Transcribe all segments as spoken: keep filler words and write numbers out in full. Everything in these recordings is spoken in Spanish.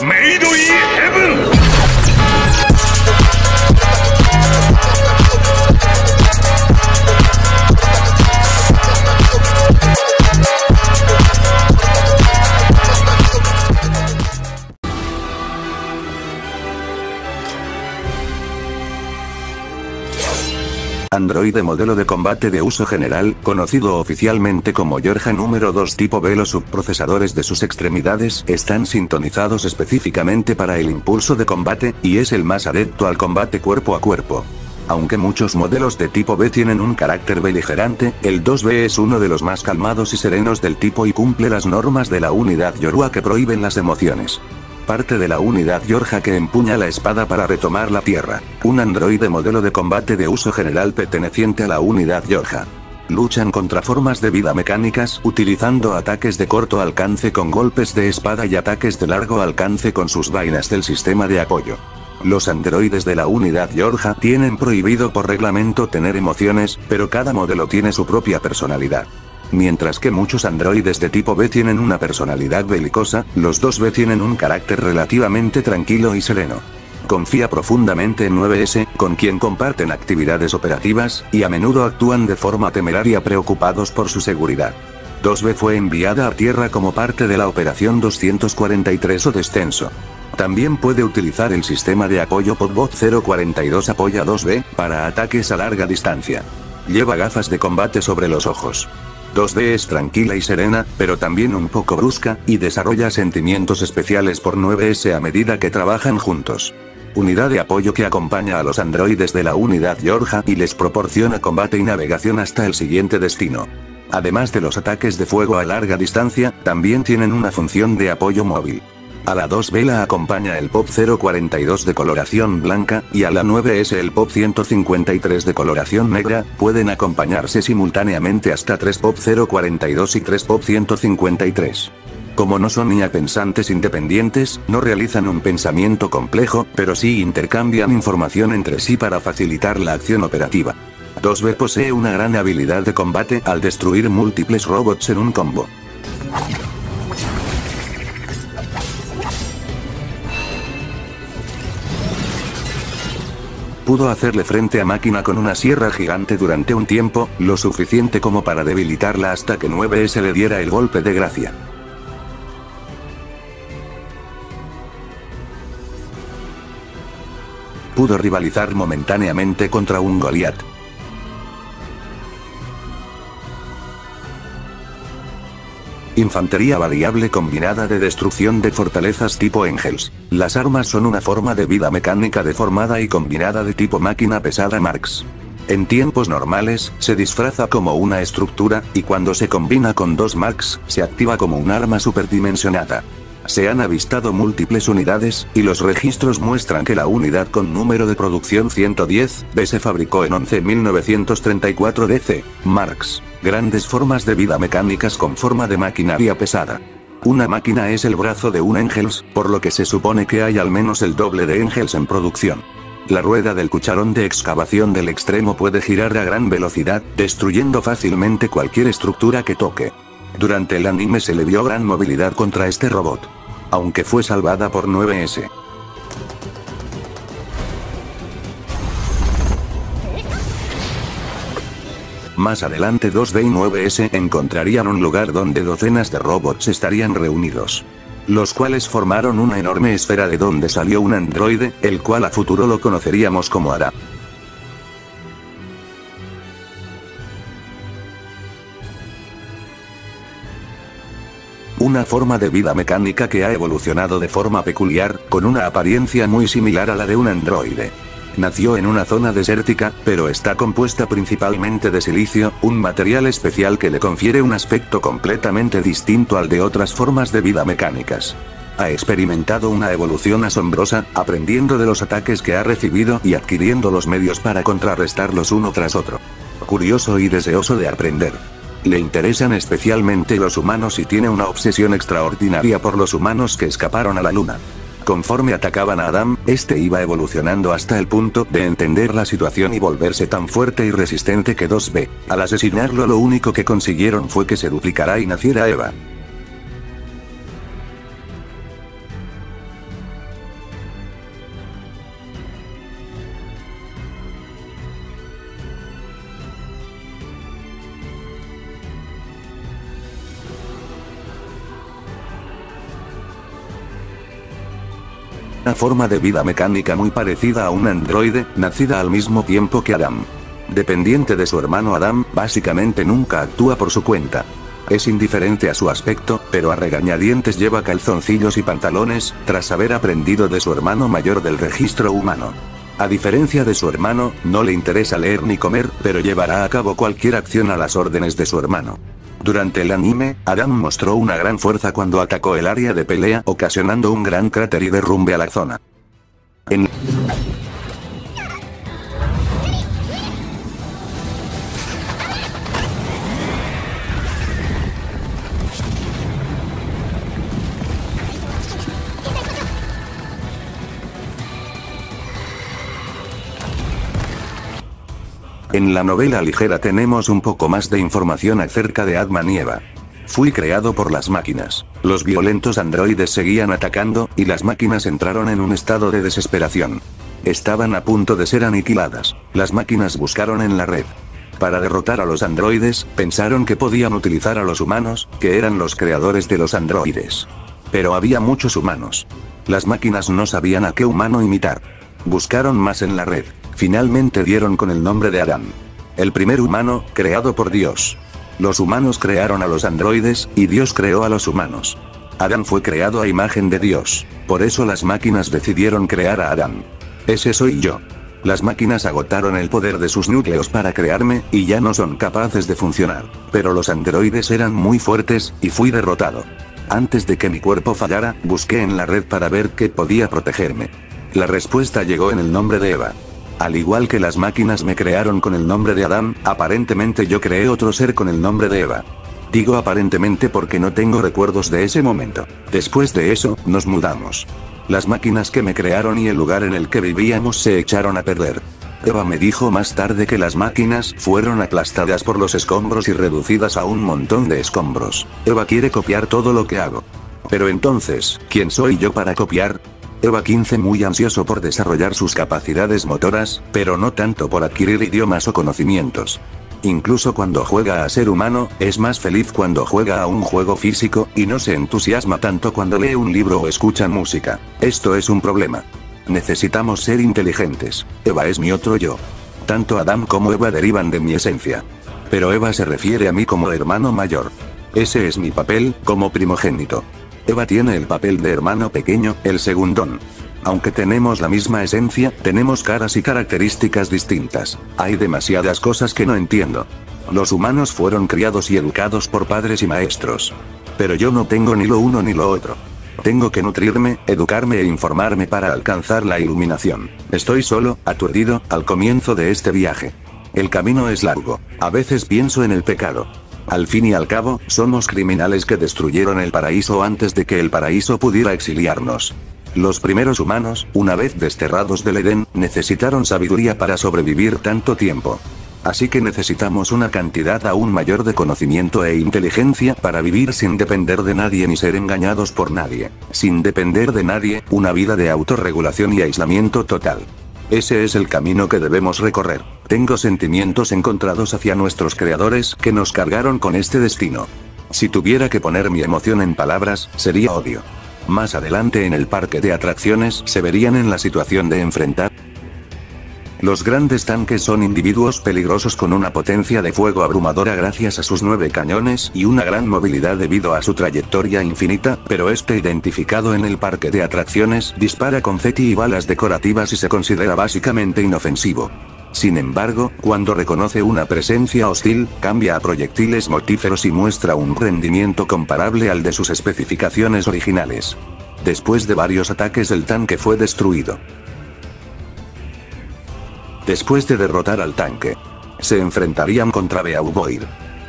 メイドインヘブン。 Androide modelo de combate de uso general, conocido oficialmente como Yorha número dos tipo B. Los subprocesadores de sus extremidades están sintonizados específicamente para el impulso de combate, y es el más adepto al combate cuerpo a cuerpo. Aunque muchos modelos de tipo B tienen un carácter beligerante, el dos B es uno de los más calmados y serenos del tipo y cumple las normas de la unidad Yorua que prohíben las emociones. Parte de la unidad Yorha que empuña la espada para retomar la tierra. Un androide modelo de combate de uso general perteneciente a la unidad Yorha. Luchan contra formas de vida mecánicas utilizando ataques de corto alcance con golpes de espada y ataques de largo alcance con sus vainas del sistema de apoyo. Los androides de la unidad Yorha tienen prohibido por reglamento tener emociones, pero cada modelo tiene su propia personalidad. Mientras que muchos androides de tipo B tienen una personalidad belicosa, los dos B tienen un carácter relativamente tranquilo y sereno. Confía profundamente en nueve ese, con quien comparten actividades operativas, y a menudo actúan de forma temeraria preocupados por su seguridad. dos B fue enviada a Tierra como parte de la Operación doscientos cuarenta y tres o Descenso. También puede utilizar el sistema de apoyo Podbot cero cuarenta y dos apoya dos B, para ataques a larga distancia. Lleva gafas de combate sobre los ojos. dos B es tranquila y serena, pero también un poco brusca, y desarrolla sentimientos especiales por nueve ese a medida que trabajan juntos. Unidad de apoyo que acompaña a los androides de la unidad Yorha y les proporciona combate y navegación hasta el siguiente destino. Además de los ataques de fuego a larga distancia, también tienen una función de apoyo móvil. A la dos B la acompaña el Pop cero cuarenta y dos de coloración blanca, y a la nueve ese el Pop ciento cincuenta y tres de coloración negra. Pueden acompañarse simultáneamente hasta tres Pop cero cuarenta y dos y tres Pop ciento cincuenta y tres. Como no son I A pensantes independientes, no realizan un pensamiento complejo, pero sí intercambian información entre sí para facilitar la acción operativa. dos B posee una gran habilidad de combate al destruir múltiples robots en un combo. Pudo hacerle frente a máquina con una sierra gigante durante un tiempo, lo suficiente como para debilitarla hasta que nueve ese le diera el golpe de gracia. Pudo rivalizar momentáneamente contra un Goliath. Infantería variable combinada de destrucción de fortalezas tipo Engels. Las armas son una forma de vida mecánica deformada y combinada de tipo máquina pesada Marx. En tiempos normales, se disfraza como una estructura, y cuando se combina con dos Marx, se activa como un arma superdimensionada. Se han avistado múltiples unidades, y los registros muestran que la unidad con número de producción ciento diez B se fabricó en once mil novecientos treinta y cuatro D C. Marx. Grandes formas de vida mecánicas con forma de maquinaria pesada. Una máquina es el brazo de un Engels, por lo que se supone que hay al menos el doble de Engels en producción. La rueda del cucharón de excavación del extremo puede girar a gran velocidad, destruyendo fácilmente cualquier estructura que toque. Durante el anime se le dio gran movilidad contra este robot. Aunque fue salvada por nueve ese. Más adelante dos B y nueve ese encontrarían un lugar donde docenas de robots estarían reunidos. Los cuales formaron una enorme esfera de donde salió un androide, el cual a futuro lo conoceríamos como Ara. Una forma de vida mecánica que ha evolucionado de forma peculiar, con una apariencia muy similar a la de un androide. Nació en una zona desértica, pero está compuesta principalmente de silicio, un material especial que le confiere un aspecto completamente distinto al de otras formas de vida mecánicas. Ha experimentado una evolución asombrosa, aprendiendo de los ataques que ha recibido y adquiriendo los medios para contrarrestarlos uno tras otro. Curioso y deseoso de aprender. Le interesan especialmente los humanos y tiene una obsesión extraordinaria por los humanos que escaparon a la luna. Conforme atacaban a Adam, este iba evolucionando hasta el punto de entender la situación y volverse tan fuerte y resistente que dos B. Al asesinarlo lo único que consiguieron fue que se duplicara y naciera Eva. Una forma de vida mecánica muy parecida a un androide, nacida al mismo tiempo que Adam. Dependiente de su hermano Adam, básicamente nunca actúa por su cuenta. Es indiferente a su aspecto, pero a regañadientes lleva calzoncillos y pantalones, tras haber aprendido de su hermano mayor del registro humano. A diferencia de su hermano, no le interesa leer ni comer, pero llevará a cabo cualquier acción a las órdenes de su hermano. Durante el anime, Adam mostró una gran fuerza cuando atacó el área de pelea, ocasionando un gran cráter y derrumbe a la zona. En En la novela ligera tenemos un poco más de información acerca de Adman y Eva. Fui creado por las máquinas. Los violentos androides seguían atacando, y las máquinas entraron en un estado de desesperación. Estaban a punto de ser aniquiladas. Las máquinas buscaron en la red. Para derrotar a los androides, pensaron que podían utilizar a los humanos, que eran los creadores de los androides. Pero había muchos humanos. Las máquinas no sabían a qué humano imitar. Buscaron más en la red. Finalmente dieron con el nombre de Adam. El primer humano, creado por Dios. Los humanos crearon a los androides, y Dios creó a los humanos. Adam fue creado a imagen de Dios. Por eso las máquinas decidieron crear a Adam. Ese soy yo. Las máquinas agotaron el poder de sus núcleos para crearme, y ya no son capaces de funcionar. Pero los androides eran muy fuertes, y fui derrotado. Antes de que mi cuerpo fallara, busqué en la red para ver qué podía protegerme. La respuesta llegó en el nombre de Eva. Al igual que las máquinas me crearon con el nombre de Adam, aparentemente yo creé otro ser con el nombre de Eva. Digo aparentemente porque no tengo recuerdos de ese momento. Después de eso, nos mudamos. Las máquinas que me crearon y el lugar en el que vivíamos se echaron a perder. Eva me dijo más tarde que las máquinas fueron aplastadas por los escombros y reducidas a un montón de escombros. Eva quiere copiar todo lo que hago. Pero entonces, ¿quién soy yo para copiar? Eva quince muy ansioso por desarrollar sus capacidades motoras, pero no tanto por adquirir idiomas o conocimientos. Incluso cuando juega a ser humano, es más feliz cuando juega a un juego físico, y no se entusiasma tanto cuando lee un libro o escucha música. Esto es un problema. Necesitamos ser inteligentes. Eva es mi otro yo. Tanto Adam como Eva derivan de mi esencia. Pero Eva se refiere a mí como hermano mayor. Ese es mi papel, como primogénito. Eva tiene el papel de hermano pequeño, el segundón. Aunque tenemos la misma esencia, tenemos caras y características distintas. Hay demasiadas cosas que no entiendo. Los humanos fueron criados y educados por padres y maestros. Pero yo no tengo ni lo uno ni lo otro. Tengo que nutrirme, educarme e informarme para alcanzar la iluminación. Estoy solo, aturdido, al comienzo de este viaje. El camino es largo. A veces pienso en el pecado. Al fin y al cabo, somos criminales que destruyeron el paraíso antes de que el paraíso pudiera exiliarnos. Los primeros humanos, una vez desterrados del Edén, necesitaron sabiduría para sobrevivir tanto tiempo. Así que necesitamos una cantidad aún mayor de conocimiento e inteligencia para vivir sin depender de nadie ni ser engañados por nadie. Sin depender de nadie, una vida de autorregulación y aislamiento total. Ese es el camino que debemos recorrer. Tengo sentimientos encontrados hacia nuestros creadores que nos cargaron con este destino. Si tuviera que poner mi emoción en palabras, sería odio. Más adelante en el parque de atracciones se verían en la situación de enfrentar. Los grandes tanques son individuos peligrosos con una potencia de fuego abrumadora gracias a sus nueve cañones y una gran movilidad debido a su trayectoria infinita, pero este identificado en el parque de atracciones dispara confeti y balas decorativas y se considera básicamente inofensivo. Sin embargo, cuando reconoce una presencia hostil, cambia a proyectiles mortíferos y muestra un rendimiento comparable al de sus especificaciones originales. Después de varios ataques el tanque fue destruido. Después de derrotar al tanque, se enfrentarían contra Beauvoir.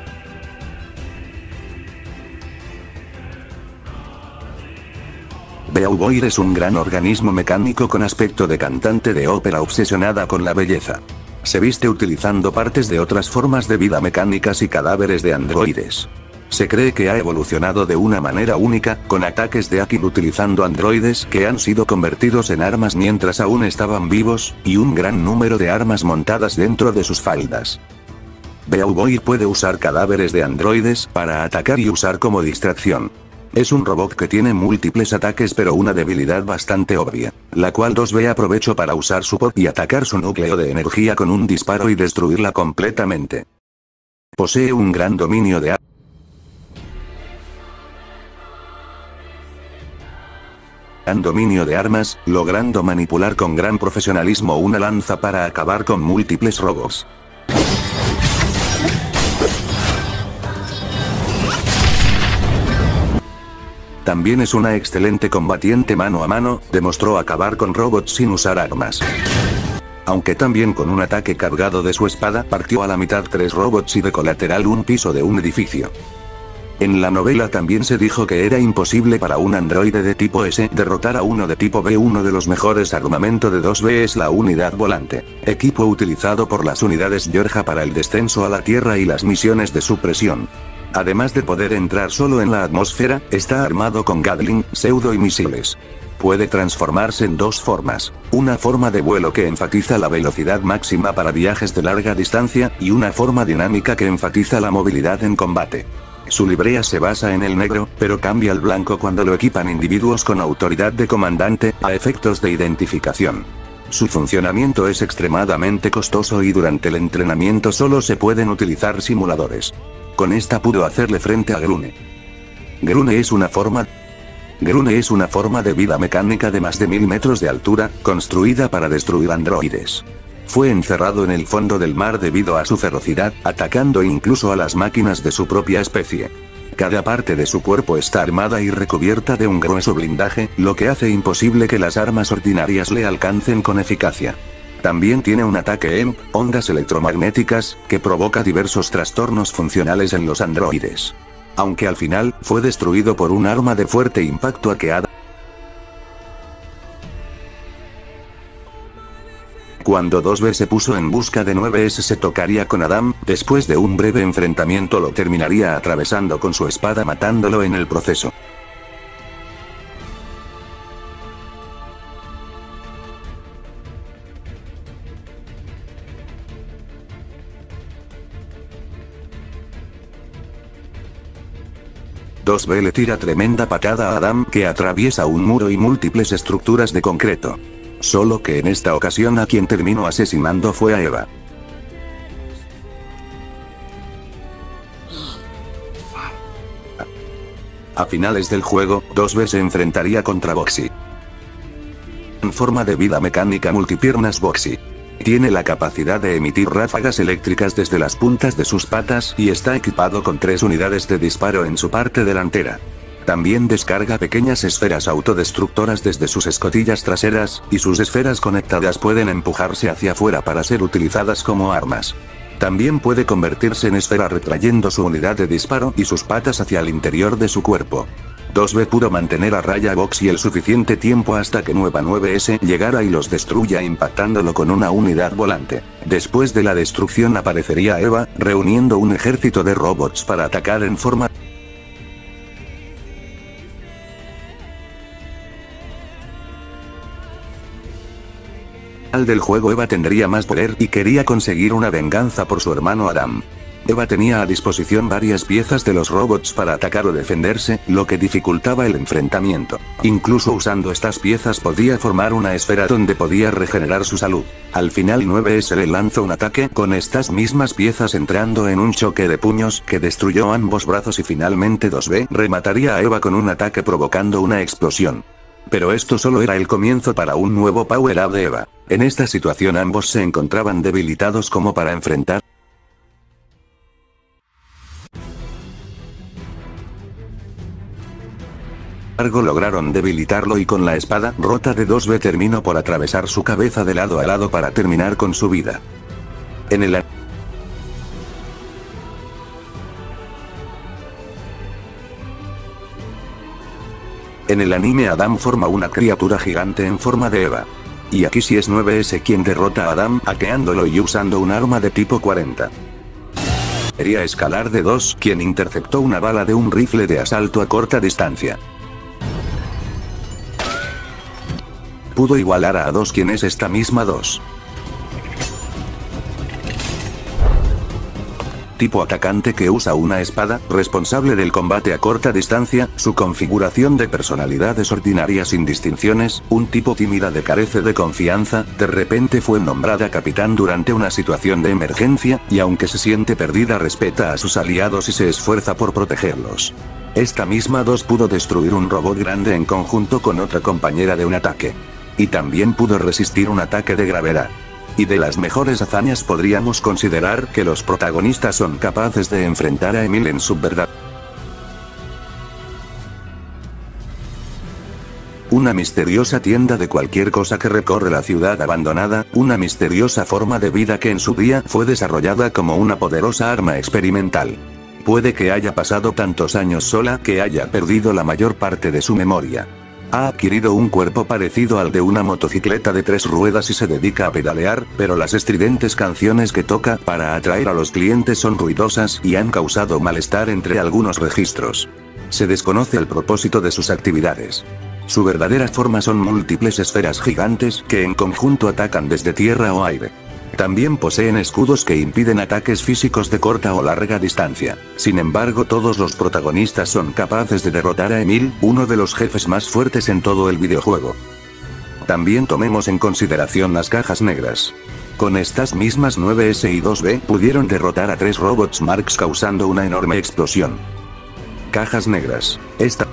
Beauvoir es un gran organismo mecánico con aspecto de cantante de ópera obsesionada con la belleza. Se viste utilizando partes de otras formas de vida mecánicas y cadáveres de androides. Se cree que ha evolucionado de una manera única, con ataques de Aki utilizando androides que han sido convertidos en armas mientras aún estaban vivos, y un gran número de armas montadas dentro de sus faldas. Beauvoir puede usar cadáveres de androides para atacar y usar como distracción. Es un robot que tiene múltiples ataques pero una debilidad bastante obvia, la cual dos B aprovechó para usar su pod y atacar su núcleo de energía con un disparo y destruirla completamente. Posee un gran dominio de gran dominio de armas, logrando manipular con gran profesionalismo una lanza para acabar con múltiples robots. También es una excelente combatiente mano a mano, demostró acabar con robots sin usar armas. Aunque también con un ataque cargado de su espada partió a la mitad tres robots y de colateral un piso de un edificio. En la novela también se dijo que era imposible para un androide de tipo S derrotar a uno de tipo B. Uno de los mejores armamentos de dos B es la unidad volante, equipo utilizado por las unidades Georgia para el descenso a la Tierra y las misiones de supresión. Además de poder entrar solo en la atmósfera, está armado con Gatling, pseudo y misiles. Puede transformarse en dos formas, una forma de vuelo que enfatiza la velocidad máxima para viajes de larga distancia, y una forma dinámica que enfatiza la movilidad en combate. Su librea se basa en el negro, pero cambia al blanco cuando lo equipan individuos con autoridad de comandante, a efectos de identificación. Su funcionamiento es extremadamente costoso y durante el entrenamiento solo se pueden utilizar simuladores. Con esta pudo hacerle frente a Grune. Grune es una forma... Grune es una forma de vida mecánica de más de mil metros de altura, construida para destruir androides. Fue encerrado en el fondo del mar debido a su ferocidad, atacando incluso a las máquinas de su propia especie. Cada parte de su cuerpo está armada y recubierta de un grueso blindaje, lo que hace imposible que las armas ordinarias le alcancen con eficacia. También tiene un ataque E M P, ondas electromagnéticas, que provoca diversos trastornos funcionales en los androides. Aunque al final, fue destruido por un arma de fuerte impacto hackeada. Cuando dos B se puso en busca de nueve S se tocaría con Adam, después de un breve enfrentamiento lo terminaría atravesando con su espada matándolo en el proceso. dos B le tira tremenda patada a Adam que atraviesa un muro y múltiples estructuras de concreto. Solo que en esta ocasión a quien terminó asesinando fue a Eva. A finales del juego, dos B se enfrentaría contra Boxy. En forma de vida mecánica multipiernas Boxy. Tiene la capacidad de emitir ráfagas eléctricas desde las puntas de sus patas y está equipado con tres unidades de disparo en su parte delantera. También descarga pequeñas esferas autodestructoras desde sus escotillas traseras, y sus esferas conectadas pueden empujarse hacia afuera para ser utilizadas como armas. También puede convertirse en esfera retrayendo su unidad de disparo y sus patas hacia el interior de su cuerpo. dos B pudo mantener a raya a Boxy el suficiente tiempo hasta que nueva nueve S llegara y los destruya impactándolo con una unidad volante. Después de la destrucción aparecería Eva, reuniendo un ejército de robots para atacar en forma del juego. Eva tendría más poder y quería conseguir una venganza por su hermano Adam. Eva tenía a disposición varias piezas de los robots para atacar o defenderse, lo que dificultaba el enfrentamiento. Incluso usando estas piezas podía formar una esfera donde podía regenerar su salud. Al final nueve S le lanzó un ataque con estas mismas piezas entrando en un choque de puños que destruyó ambos brazos y finalmente dos B remataría a Eva con un ataque provocando una explosión. Pero esto solo era el comienzo para un nuevo power-up de Eva. En esta situación ambos se encontraban debilitados como para enfrentar. Sin embargo lograron debilitarlo y con la espada rota de dos B terminó por atravesar su cabeza de lado a lado para terminar con su vida. En el En el anime Adam forma una criatura gigante en forma de Eva. Y aquí sí es nueve S quien derrota a Adam hackeándolo y usando un arma de tipo cuarenta. Sería Escalar de dos quien interceptó una bala de un rifle de asalto a corta distancia. Pudo igualar a dos quien es esta misma dos. Tipo atacante que usa una espada, responsable del combate a corta distancia, su configuración de personalidades ordinarias sin distinciones, un tipo tímida que carece de confianza, de repente fue nombrada capitán durante una situación de emergencia, y aunque se siente perdida respeta a sus aliados y se esfuerza por protegerlos. Esta misma dos pudo destruir un robot grande en conjunto con otra compañera de un ataque. Y también pudo resistir un ataque de gravedad. Y de las mejores hazañas podríamos considerar que los protagonistas son capaces de enfrentar a Emil en su verdad. Una misteriosa tienda de cualquier cosa que recorre la ciudad abandonada, una misteriosa forma de vida que en su día fue desarrollada como una poderosa arma experimental. Puede que haya pasado tantos años sola que haya perdido la mayor parte de su memoria. Ha adquirido un cuerpo parecido al de una motocicleta de tres ruedas y se dedica a pedalear, pero las estridentes canciones que toca para atraer a los clientes son ruidosas y han causado malestar entre algunos registros. Se desconoce el propósito de sus actividades. Su verdadera forma son múltiples esferas gigantes que en conjunto atacan desde tierra o aire. También poseen escudos que impiden ataques físicos de corta o larga distancia. Sin embargo, todos los protagonistas son capaces de derrotar a Emil, uno de los jefes más fuertes en todo el videojuego. También tomemos en consideración las cajas negras. Con estas mismas nueve ese y dos be pudieron derrotar a tres robots Marks causando una enorme explosión. Cajas negras. Esta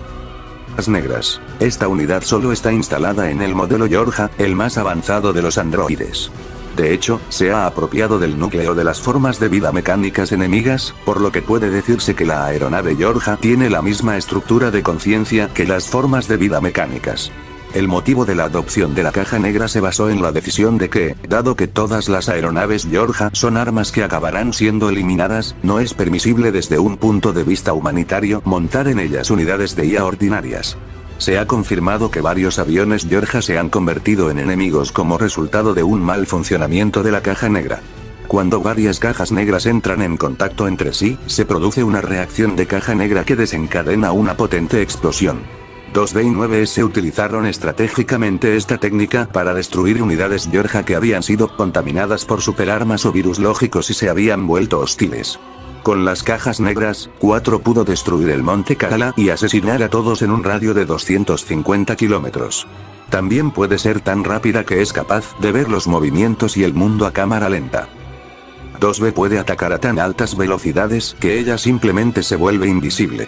negras. Esta unidad solo está instalada en el modelo Yorja, el más avanzado de los androides. De hecho, se ha apropiado del núcleo de las formas de vida mecánicas enemigas, por lo que puede decirse que la aeronave Yorja tiene la misma estructura de conciencia que las formas de vida mecánicas. El motivo de la adopción de la caja negra se basó en la decisión de que, dado que todas las aeronaves Yorja son armas que acabarán siendo eliminadas, no es permisible desde un punto de vista humanitario montar en ellas unidades de I A ordinarias. Se ha confirmado que varios aviones Yorja se han convertido en enemigos como resultado de un mal funcionamiento de la caja negra. Cuando varias cajas negras entran en contacto entre sí, se produce una reacción de caja negra que desencadena una potente explosión. dos be y nueve ese utilizaron estratégicamente esta técnica para destruir unidades Yorja que habían sido contaminadas por superarmas o virus lógicos y se habían vuelto hostiles. Con las cajas negras, cuatro pudo destruir el Monte Kala y asesinar a todos en un radio de doscientos cincuenta kilómetros. También puede ser tan rápida que es capaz de ver los movimientos y el mundo a cámara lenta. dos be puede atacar a tan altas velocidades que ella simplemente se vuelve invisible.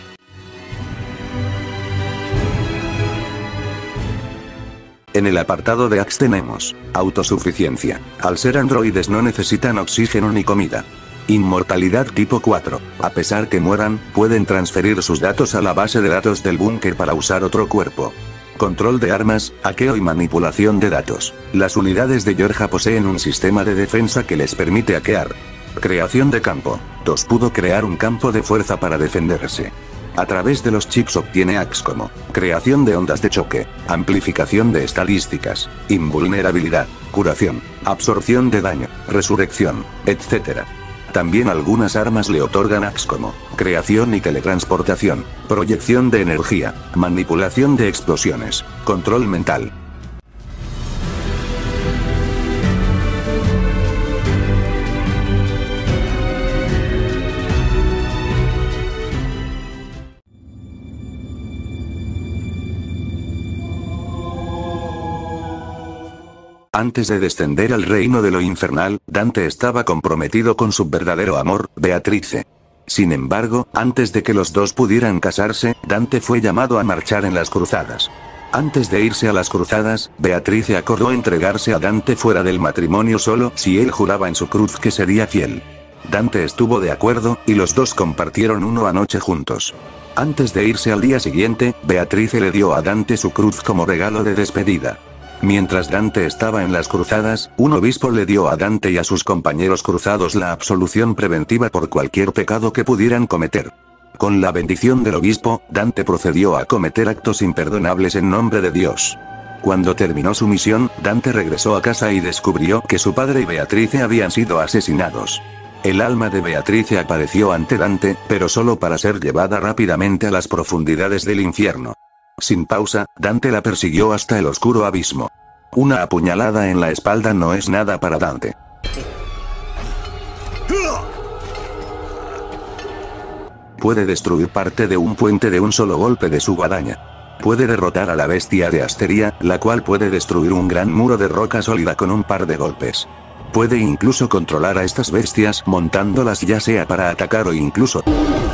En el apartado de Axe tenemos autosuficiencia. Al ser androides no necesitan oxígeno ni comida. Inmortalidad tipo cuatro. A pesar que mueran, pueden transferir sus datos a la base de datos del búnker para usar otro cuerpo. Control de armas, hackeo y manipulación de datos. Las unidades de Yorja poseen un sistema de defensa que les permite hackear. Creación de campo. dos Pudo crear un campo de fuerza para defenderse. A través de los chips obtiene hacks como creación de ondas de choque, amplificación de estadísticas, invulnerabilidad, curación, absorción de daño, resurrección, etcétera. También algunas armas le otorgan hacks como creación y teletransportación, proyección de energía, manipulación de explosiones, control mental. Antes de descender al reino de lo infernal, Dante estaba comprometido con su verdadero amor, Beatrice. Sin embargo, antes de que los dos pudieran casarse, Dante fue llamado a marchar en las cruzadas. Antes de irse a las cruzadas, Beatrice acordó entregarse a Dante fuera del matrimonio solo si él juraba en su cruz que sería fiel. Dante estuvo de acuerdo, y los dos compartieron una noche juntos. Antes de irse al día siguiente, Beatrice le dio a Dante su cruz como regalo de despedida. Mientras Dante estaba en las cruzadas, un obispo le dio a Dante y a sus compañeros cruzados la absolución preventiva por cualquier pecado que pudieran cometer. Con la bendición del obispo, Dante procedió a cometer actos imperdonables en nombre de Dios. Cuando terminó su misión, Dante regresó a casa y descubrió que su padre y Beatrice habían sido asesinados. El alma de Beatrice apareció ante Dante, pero solo para ser llevada rápidamente a las profundidades del infierno. Sin pausa, Dante la persiguió hasta el oscuro abismo. Una apuñalada en la espalda no es nada para Dante. Puede destruir parte de un puente de un solo golpe de su guadaña. Puede derrotar a la bestia de Asteria, la cual puede destruir un gran muro de roca sólida con un par de golpes. Puede incluso controlar a estas bestias montándolas ya sea para atacar o incluso...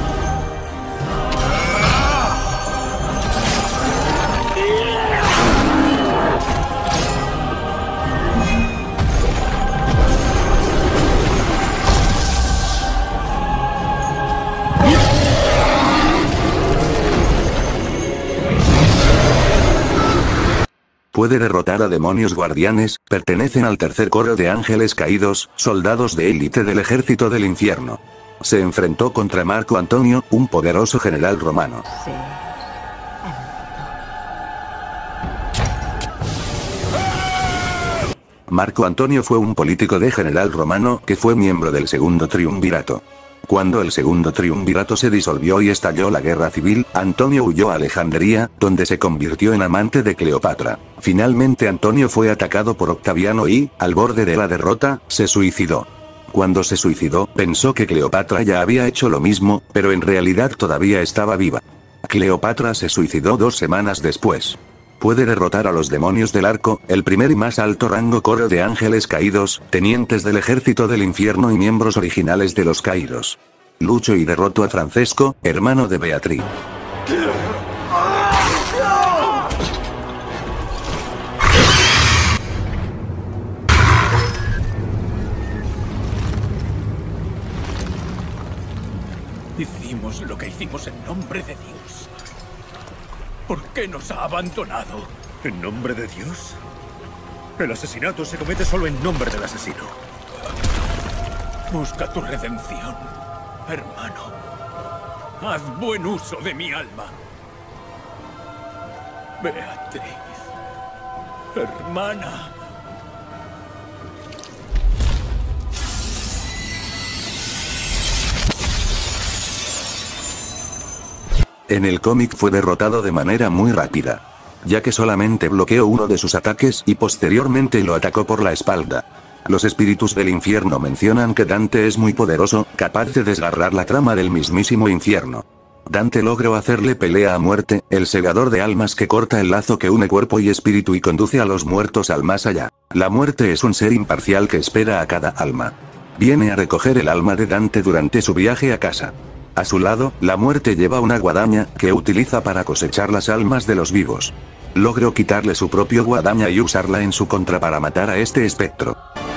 Puede derrotar a demonios guardianes, pertenecen al tercer coro de ángeles caídos, soldados de élite del ejército del infierno. Se enfrentó contra Marco Antonio, un poderoso general romano. Sí. Marco Antonio fue un político de general romano que fue miembro del segundo triunvirato. Cuando el segundo triunvirato se disolvió y estalló la guerra civil, Antonio huyó a Alejandría, donde se convirtió en amante de Cleopatra. Finalmente Antonio fue atacado por Octaviano y, al borde de la derrota, se suicidó. Cuando se suicidó, pensó que Cleopatra ya había hecho lo mismo, pero en realidad todavía estaba viva. Cleopatra se suicidó dos semanas después. Puede derrotar a los demonios del arco, el primer y más alto rango coro de ángeles caídos, tenientes del ejército del infierno y miembros originales de los caídos. Luchó y derrotó a Francesco, hermano de Beatriz. Hicimos lo que hicimos en nombre de Dios. ¿Por qué nos ha abandonado? ¿En nombre de Dios? El asesinato se comete solo en nombre del asesino. Busca tu redención, hermano. Haz buen uso de mi alma. Beatriz, hermana. En el cómic fue derrotado de manera muy rápida, ya que solamente bloqueó uno de sus ataques y posteriormente lo atacó por la espalda. Los espíritus del infierno mencionan que Dante es muy poderoso, capaz de desgarrar la trama del mismísimo infierno. Dante logró hacerle pelea a muerte, el segador de almas que corta el lazo que une cuerpo y espíritu y conduce a los muertos al más allá. La muerte es un ser imparcial que espera a cada alma. Viene a recoger el alma de Dante durante su viaje a casa. A su lado, la muerte lleva una guadaña, que utiliza para cosechar las almas de los vivos. Logró quitarle su propio guadaña y usarla en su contra para matar a este espectro.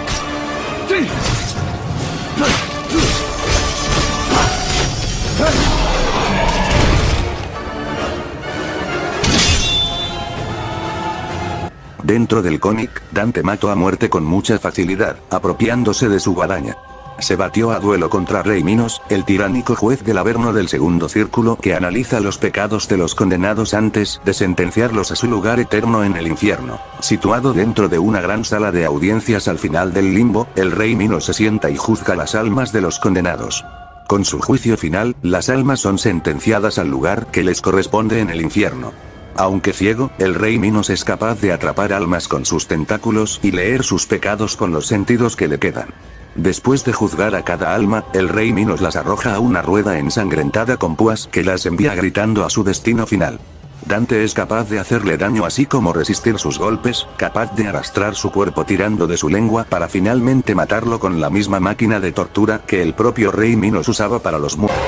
Dentro del cómic, Dante mató a muerte con mucha facilidad, apropiándose de su guadaña. Se batió a duelo contra Rey Minos, el tiránico juez del Averno del Segundo Círculo que analiza los pecados de los condenados antes de sentenciarlos a su lugar eterno en el infierno. Situado dentro de una gran sala de audiencias al final del limbo, el Rey Minos se sienta y juzga las almas de los condenados. Con su juicio final, las almas son sentenciadas al lugar que les corresponde en el infierno. Aunque ciego, el Rey Minos es capaz de atrapar almas con sus tentáculos y leer sus pecados con los sentidos que le quedan. Después de juzgar a cada alma, el Rey Minos las arroja a una rueda ensangrentada con púas que las envía gritando a su destino final. Dante es capaz de hacerle daño así como resistir sus golpes, capaz de arrastrar su cuerpo tirando de su lengua para finalmente matarlo con la misma máquina de tortura que el propio Rey Minos usaba para los muertos.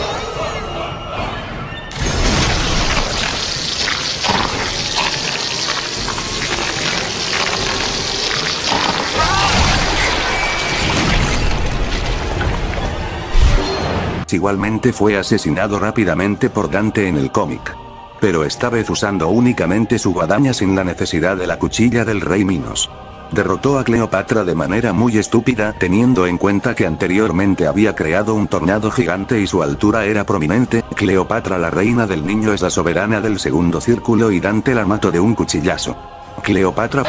Igualmente fue asesinado rápidamente por Dante en el cómic. Pero esta vez usando únicamente su guadaña sin la necesidad de la cuchilla del Rey Minos. Derrotó a Cleopatra de manera muy estúpida teniendo en cuenta que anteriormente había creado un tornado gigante y su altura era prominente. Cleopatra, la reina del niño, es la soberana del segundo círculo y Dante la mató de un cuchillazo. Cleopatra...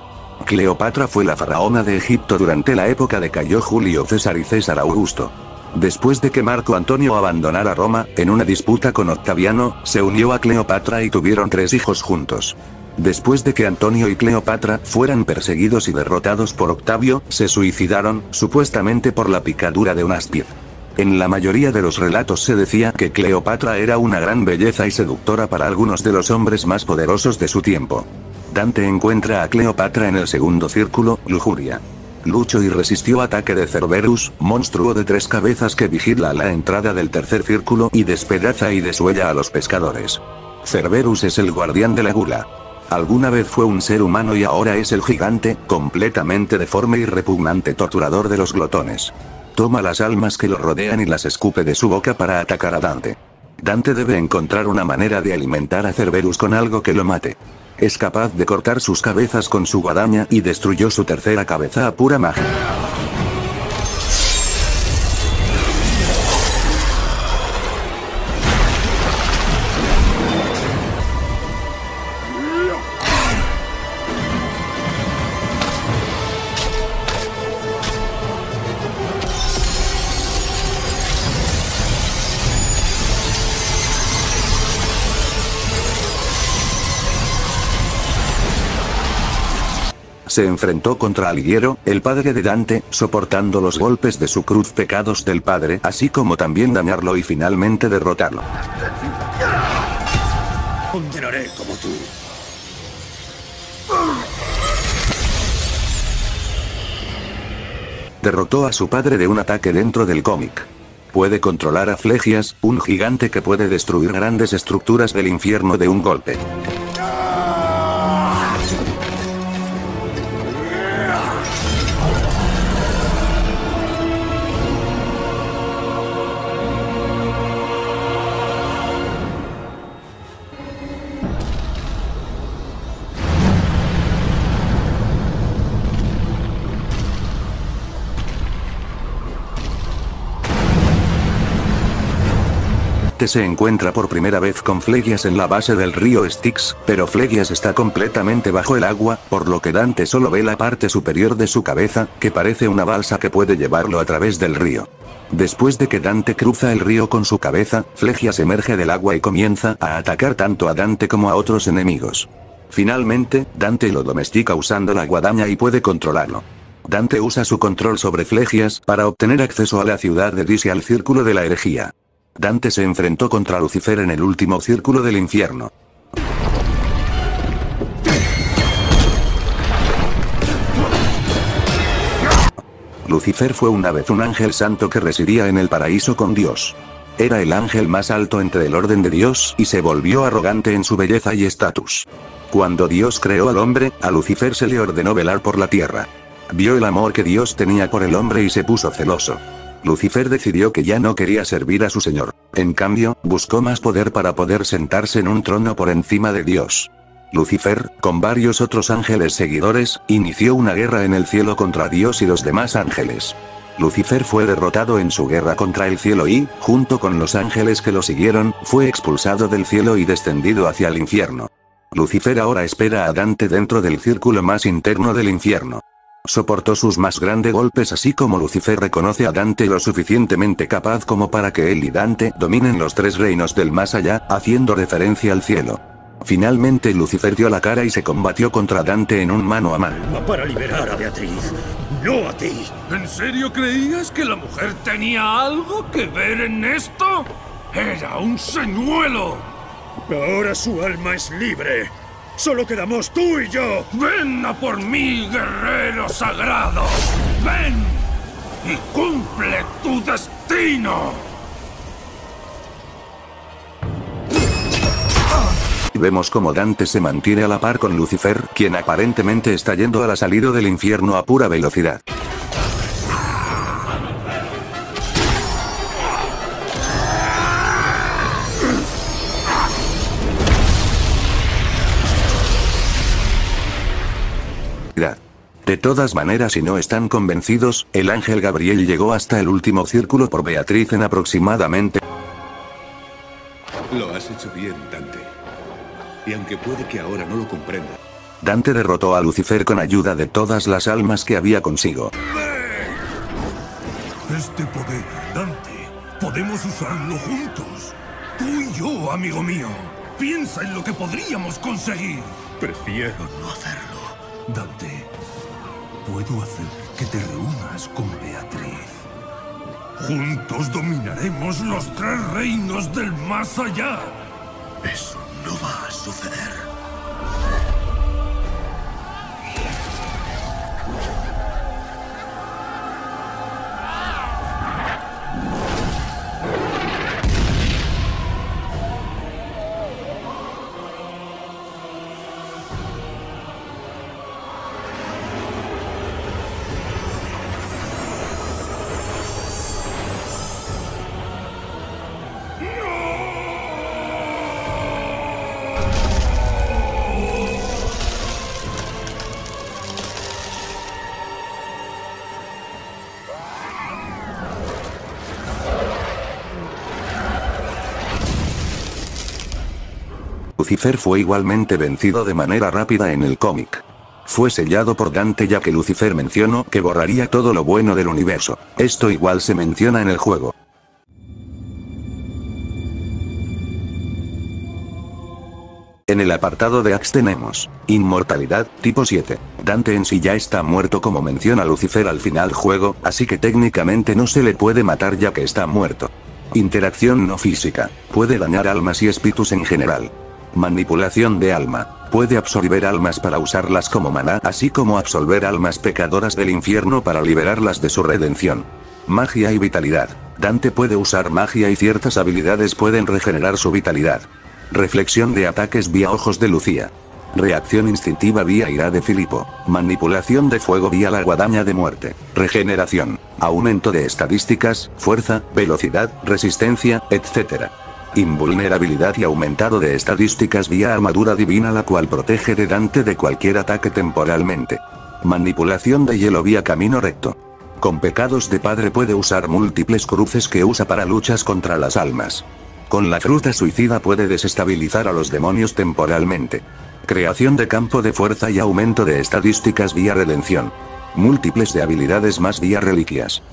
Cleopatra fue la faraona de Egipto durante la época de Cayo Julio César y César Augusto. Después de que Marco Antonio abandonara Roma, en una disputa con Octaviano, se unió a Cleopatra y tuvieron tres hijos juntos. Después de que Antonio y Cleopatra fueran perseguidos y derrotados por Octavio, se suicidaron, supuestamente por la picadura de un áspid. En la mayoría de los relatos se decía que Cleopatra era una gran belleza y seductora para algunos de los hombres más poderosos de su tiempo. Dante encuentra a Cleopatra en el segundo círculo, Lujuria. Luchó y resistió ataque de Cerberus, monstruo de tres cabezas que vigila la entrada del tercer círculo y despedaza y desuella a los pescadores. Cerberus es el guardián de la gula. Alguna vez fue un ser humano y ahora es el gigante, completamente deforme y repugnante torturador de los glotones. Toma las almas que lo rodean y las escupe de su boca para atacar a Dante. Dante debe encontrar una manera de alimentar a Cerberus con algo que lo mate. Es capaz de cortar sus cabezas con su guadaña y destruyó su tercera cabeza a pura magia. Se enfrentó contra Alighiero, el padre de Dante, soportando los golpes de su cruz pecados del padre, así como también dañarlo y finalmente derrotarlo. Condenaré como tú. Derrotó a su padre de un ataque dentro del cómic. Puede controlar a Flegias, un gigante que puede destruir grandes estructuras del infierno de un golpe. Se encuentra por primera vez con Flegias en la base del río Styx, pero Flegias está completamente bajo el agua, por lo que Dante solo ve la parte superior de su cabeza, que parece una balsa que puede llevarlo a través del río. Después de que Dante cruza el río con su cabeza, Flegias emerge del agua y comienza a atacar tanto a Dante como a otros enemigos. Finalmente, Dante lo domestica usando la guadaña y puede controlarlo. Dante usa su control sobre Flegias para obtener acceso a la ciudad de Dis y al círculo de la herejía. Dante se enfrentó contra Lucifer en el último círculo del infierno. Lucifer fue una vez un ángel santo que residía en el paraíso con Dios. Era el ángel más alto entre el orden de Dios y se volvió arrogante en su belleza y estatus. Cuando Dios creó al hombre, a Lucifer se le ordenó velar por la tierra. Vio el amor que Dios tenía por el hombre y se puso celoso. Lucifer decidió que ya no quería servir a su señor. En cambio, buscó más poder para poder sentarse en un trono por encima de Dios. Lucifer, con varios otros ángeles seguidores, inició una guerra en el cielo contra Dios y los demás ángeles. Lucifer fue derrotado en su guerra contra el cielo y, junto con los ángeles que lo siguieron, fue expulsado del cielo y descendido hacia el infierno. Lucifer ahora espera a Dante dentro del círculo más interno del infierno. Soportó sus más grandes golpes así como Lucifer reconoce a Dante lo suficientemente capaz como para que él y Dante dominen los tres reinos del más allá, haciendo referencia al cielo. Finalmente Lucifer dio la cara y se combatió contra Dante en un mano a mano. Para liberar a Beatriz, no a ti. ¿En serio creías que la mujer tenía algo que ver en esto? Era un señuelo. Ahora su alma es libre. Solo quedamos tú y yo. Ven a por mí, guerrero sagrado. Ven y cumple tu destino. Vemos como Dante se mantiene a la par con Lucifer, quien aparentemente está yendo a la salida del infierno a pura velocidad. De todas maneras, si no están convencidos, el ángel Gabriel llegó hasta el último círculo por Beatriz en aproximadamente... Lo has hecho bien, Dante. Y aunque puede que ahora no lo comprenda. Dante derrotó a Lucifer con ayuda de todas las almas que había consigo. Este poder, Dante, podemos usarlo juntos. Tú y yo, amigo mío. Piensa en lo que podríamos conseguir. Prefiero no hacerlo. Dante, puedo hacer que te reúnas con Beatriz. Juntos dominaremos los tres reinos del más allá. Eso no va a suceder. Lucifer fue igualmente vencido de manera rápida en el cómic. Fue sellado por Dante ya que Lucifer mencionó que borraría todo lo bueno del universo. Esto igual se menciona en el juego. En el apartado de Axe tenemos Inmortalidad, tipo siete. Dante en sí ya está muerto como menciona Lucifer al final juego, así que técnicamente no se le puede matar ya que está muerto. Interacción no física. Puede dañar almas y espíritus en general. Manipulación de alma. Puede absorber almas para usarlas como maná, así como absorber almas pecadoras del infierno para liberarlas de su redención. Magia y vitalidad. Dante puede usar magia y ciertas habilidades pueden regenerar su vitalidad. Reflexión de ataques vía ojos de Lucía. Reacción instintiva vía ira de Filipo. Manipulación de fuego vía la guadaña de muerte. Regeneración. Aumento de estadísticas, fuerza, velocidad, resistencia, etcétera. Invulnerabilidad y aumentado de estadísticas vía armadura divina la cual protege de Dante de cualquier ataque temporalmente. Manipulación de hielo vía camino recto. Con pecados de padre puede usar múltiples cruces que usa para luchas contra las almas. Con la fruta suicida puede desestabilizar a los demonios temporalmente. Creación de campo de fuerza y aumento de estadísticas vía redención. Múltiples de habilidades más vía reliquias.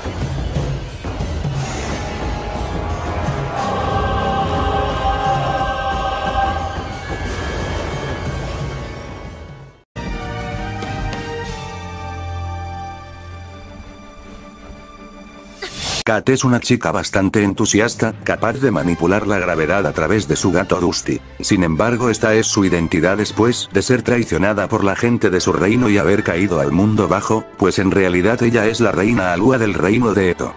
Kat es una chica bastante entusiasta, capaz de manipular la gravedad a través de su gato Dusty. Sin embargo, esta es su identidad después de ser traicionada por la gente de su reino y haber caído al mundo bajo, pues en realidad ella es la reina Alua del reino de Eto.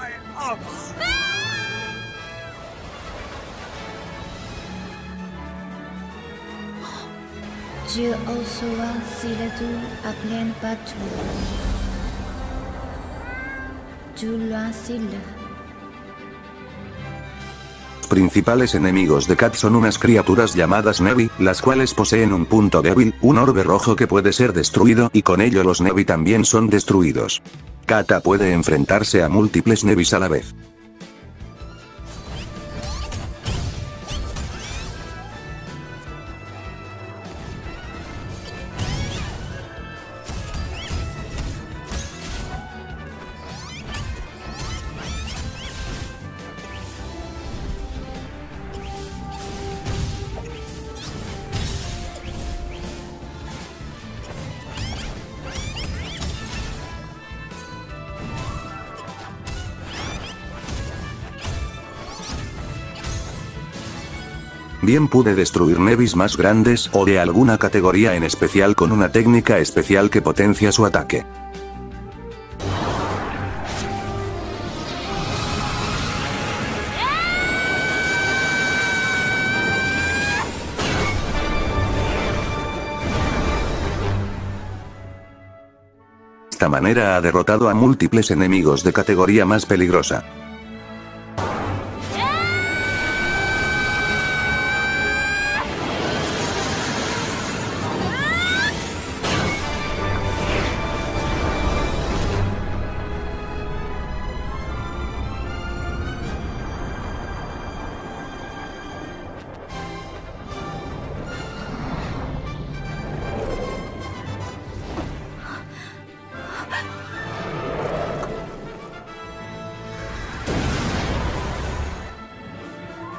Je also consider a plan battle. Principales enemigos de Kat son unas criaturas llamadas Nevi, las cuales poseen un punto débil, un orbe rojo que puede ser destruido y con ello los Nevi también son destruidos. Kata puede enfrentarse a múltiples Nevis a la vez. Bien pude destruir Nevis más grandes o de alguna categoría en especial con una técnica especial que potencia su ataque. De esta manera ha derrotado a múltiples enemigos de categoría más peligrosa.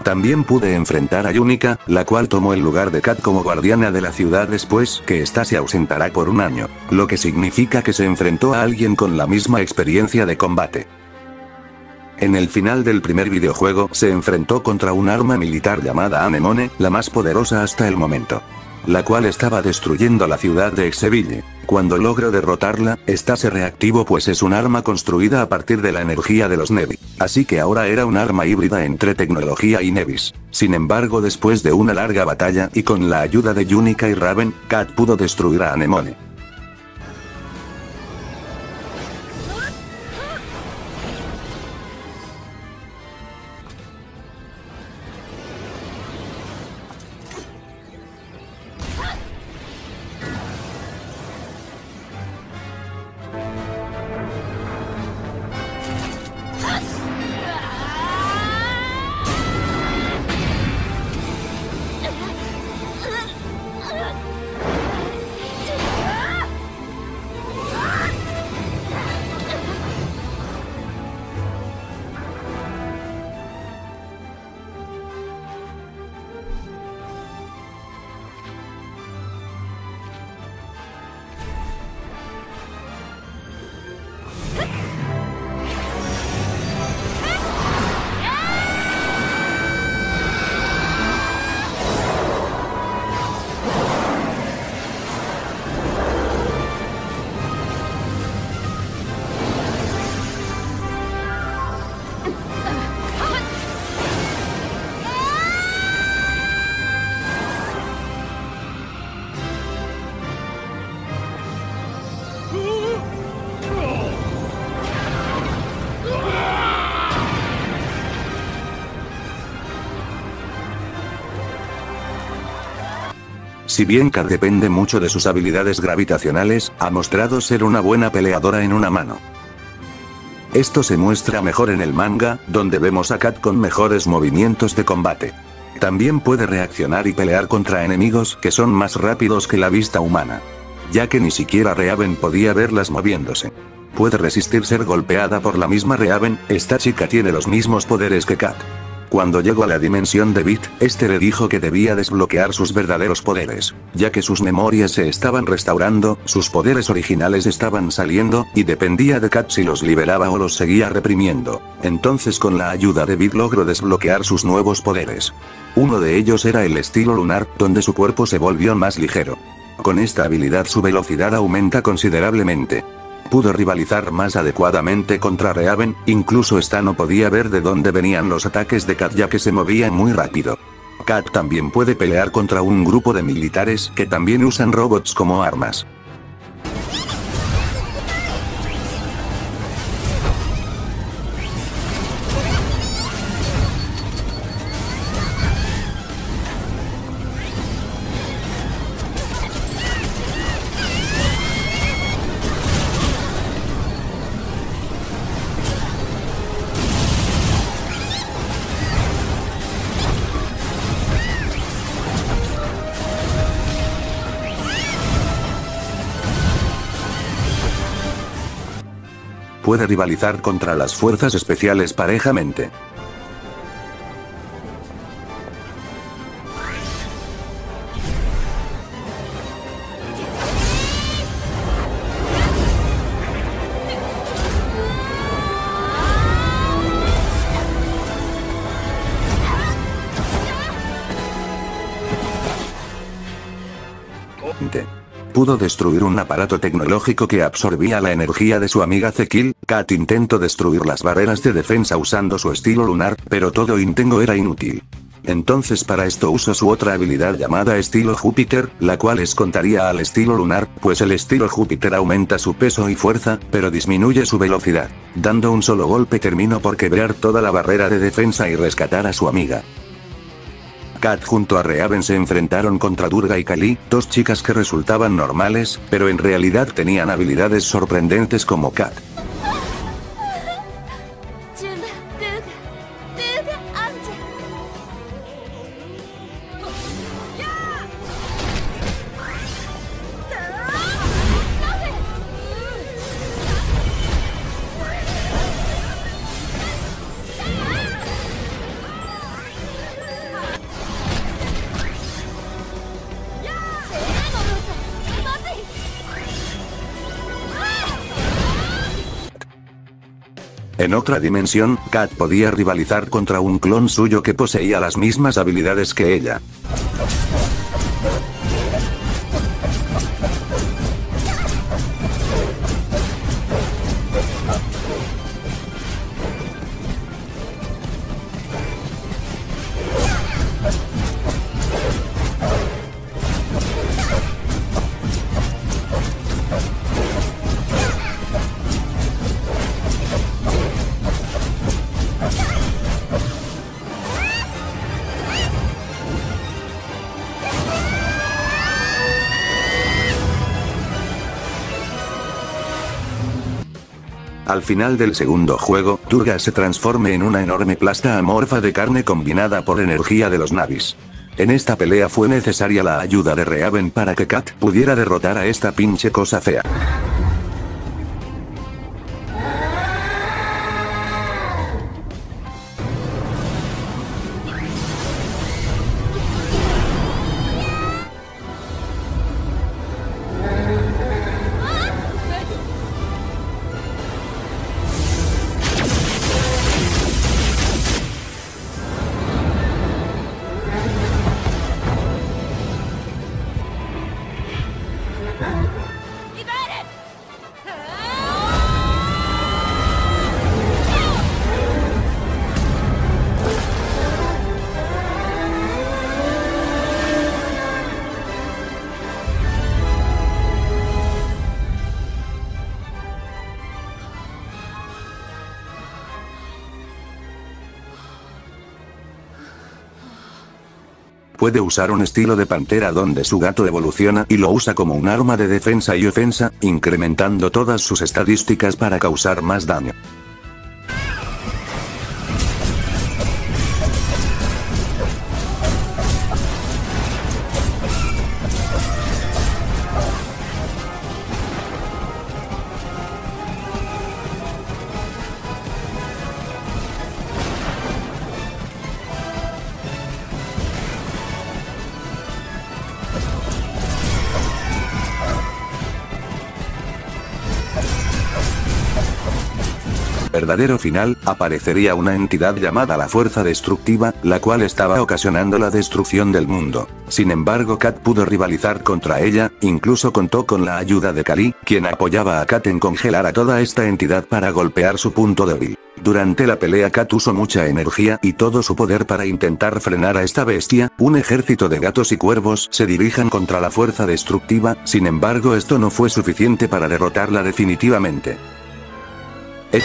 También pude enfrentar a Yunika, la cual tomó el lugar de Kat como guardiana de la ciudad después que ésta se ausentará por un año, lo que significa que se enfrentó a alguien con la misma experiencia de combate. En el final del primer videojuego se enfrentó contra un arma militar llamada Anemone, la más poderosa hasta el momento, la cual estaba destruyendo la ciudad de Exeville. Cuando logro derrotarla, esta se reactivó pues es un arma construida a partir de la energía de los Nevi. Así que ahora era un arma híbrida entre tecnología y Nevis. Sin embargo, después de una larga batalla y con la ayuda de Yunika y Raven, Kat pudo destruir a Anemone. Si bien Kat depende mucho de sus habilidades gravitacionales, ha mostrado ser una buena peleadora en una mano. Esto se muestra mejor en el manga, donde vemos a Kat con mejores movimientos de combate. También puede reaccionar y pelear contra enemigos que son más rápidos que la vista humana, ya que ni siquiera Raven podía verlas moviéndose. Puede resistir ser golpeada por la misma Raven. Esta chica tiene los mismos poderes que Kat. Cuando llegó a la dimensión de Bit, este le dijo que debía desbloquear sus verdaderos poderes, ya que sus memorias se estaban restaurando, sus poderes originales estaban saliendo, y dependía de Kat si los liberaba o los seguía reprimiendo. Entonces con la ayuda de Bit logró desbloquear sus nuevos poderes. Uno de ellos era el estilo lunar, donde su cuerpo se volvió más ligero. Con esta habilidad su velocidad aumenta considerablemente. Pudo rivalizar más adecuadamente contra Raven, incluso esta no podía ver de dónde venían los ataques de Kat ya que se movía muy rápido. Kat también puede pelear contra un grupo de militares que también usan robots como armas. Puede rivalizar contra las fuerzas especiales parejamente. Pudo destruir un aparato tecnológico que absorbía la energía de su amiga Zekil. Kat intentó destruir las barreras de defensa usando su estilo lunar, pero todo intento era inútil. Entonces para esto usó su otra habilidad llamada estilo Júpiter, la cual escontaría al estilo lunar, pues el estilo Júpiter aumenta su peso y fuerza, pero disminuye su velocidad. Dando un solo golpe terminó por quebrar toda la barrera de defensa y rescatar a su amiga. Kat junto a Raven se enfrentaron contra Durga y Kali, dos chicas que resultaban normales, pero en realidad tenían habilidades sorprendentes como Kat. En otra dimensión, Kat podía rivalizar contra un clon suyo que poseía las mismas habilidades que ella. Al final del segundo juego, Durga se transforme en una enorme plasta amorfa de carne combinada por energía de los Navis. En esta pelea fue necesaria la ayuda de Rehaven para que Kat pudiera derrotar a esta pinche cosa fea. Puede usar un estilo de pantera donde su gato evoluciona y lo usa como un arma de defensa y ofensa, incrementando todas sus estadísticas para causar más daño. Verdadero final, aparecería una entidad llamada la Fuerza Destructiva, la cual estaba ocasionando la destrucción del mundo. Sin embargo, Kat pudo rivalizar contra ella, incluso contó con la ayuda de Kali, quien apoyaba a Kat en congelar a toda esta entidad para golpear su punto débil. Durante la pelea Kat usó mucha energía y todo su poder para intentar frenar a esta bestia. Un ejército de gatos y cuervos se dirijan contra la Fuerza Destructiva, sin embargo esto no fue suficiente para derrotarla definitivamente. Eh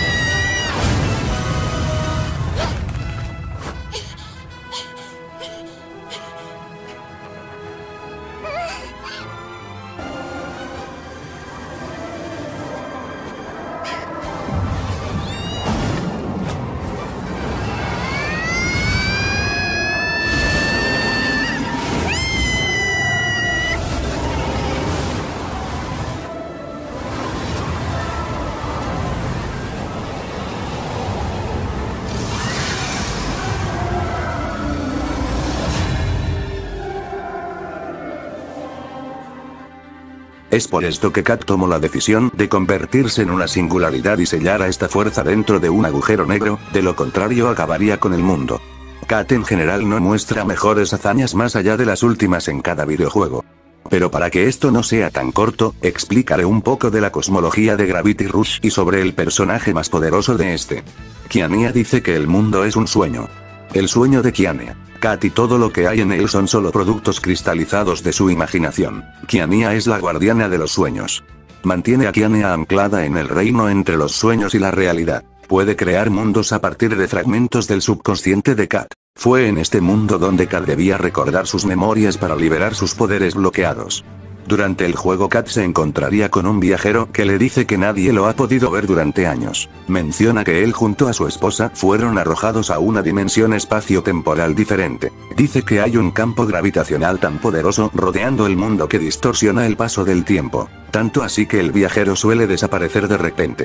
Es por esto que Kat tomó la decisión de convertirse en una singularidad y sellar a esta fuerza dentro de un agujero negro, de lo contrario acabaría con el mundo. Kat en general no muestra mejores hazañas más allá de las últimas en cada videojuego. Pero para que esto no sea tan corto, explicaré un poco de la cosmología de Gravity Rush y sobre el personaje más poderoso de este. Kiania dice que el mundo es un sueño. El sueño de Kiania. Kat y todo lo que hay en él son solo productos cristalizados de su imaginación. Kiania es la guardiana de los sueños. Mantiene a Kiania anclada en el reino entre los sueños y la realidad. Puede crear mundos a partir de fragmentos del subconsciente de Kat. Fue en este mundo donde Kat debía recordar sus memorias para liberar sus poderes bloqueados. Durante el juego Kat se encontraría con un viajero que le dice que nadie lo ha podido ver durante años. Menciona que él junto a su esposa fueron arrojados a una dimensión espacio-temporal diferente. Dice que hay un campo gravitacional tan poderoso rodeando el mundo que distorsiona el paso del tiempo. Tanto así que el viajero suele desaparecer de repente.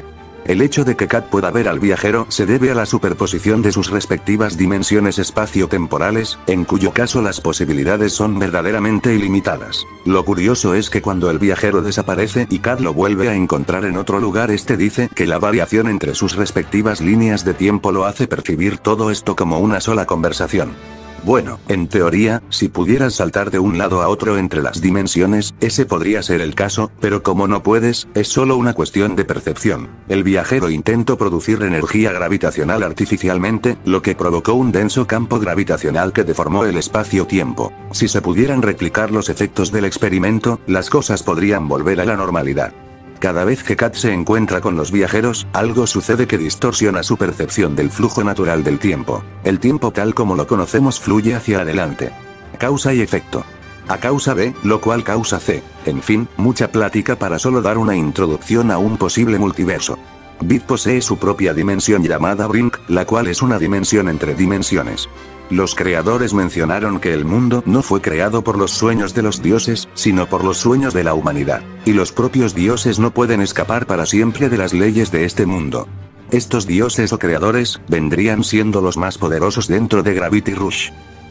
El hecho de que Kat pueda ver al viajero se debe a la superposición de sus respectivas dimensiones espacio-temporales, en cuyo caso las posibilidades son verdaderamente ilimitadas. Lo curioso es que cuando el viajero desaparece y Kat lo vuelve a encontrar en otro lugar, este dice que la variación entre sus respectivas líneas de tiempo lo hace percibir todo esto como una sola conversación. Bueno, en teoría, si pudieras saltar de un lado a otro entre las dimensiones, ese podría ser el caso, pero como no puedes, es solo una cuestión de percepción. El viajero intentó producir energía gravitacional artificialmente, lo que provocó un denso campo gravitacional que deformó el espacio-tiempo. Si se pudieran replicar los efectos del experimento, las cosas podrían volver a la normalidad. Cada vez que Kat se encuentra con los viajeros, algo sucede que distorsiona su percepción del flujo natural del tiempo. El tiempo tal como lo conocemos fluye hacia adelante. Causa y efecto. A causa B, lo cual causa C. En fin, mucha plática para solo dar una introducción a un posible multiverso. Bit posee su propia dimensión llamada Brink, la cual es una dimensión entre dimensiones. Los creadores mencionaron que el mundo no fue creado por los sueños de los dioses, sino por los sueños de la humanidad. Y los propios dioses no pueden escapar para siempre de las leyes de este mundo. Estos dioses o creadores, vendrían siendo los más poderosos dentro de Gravity Rush.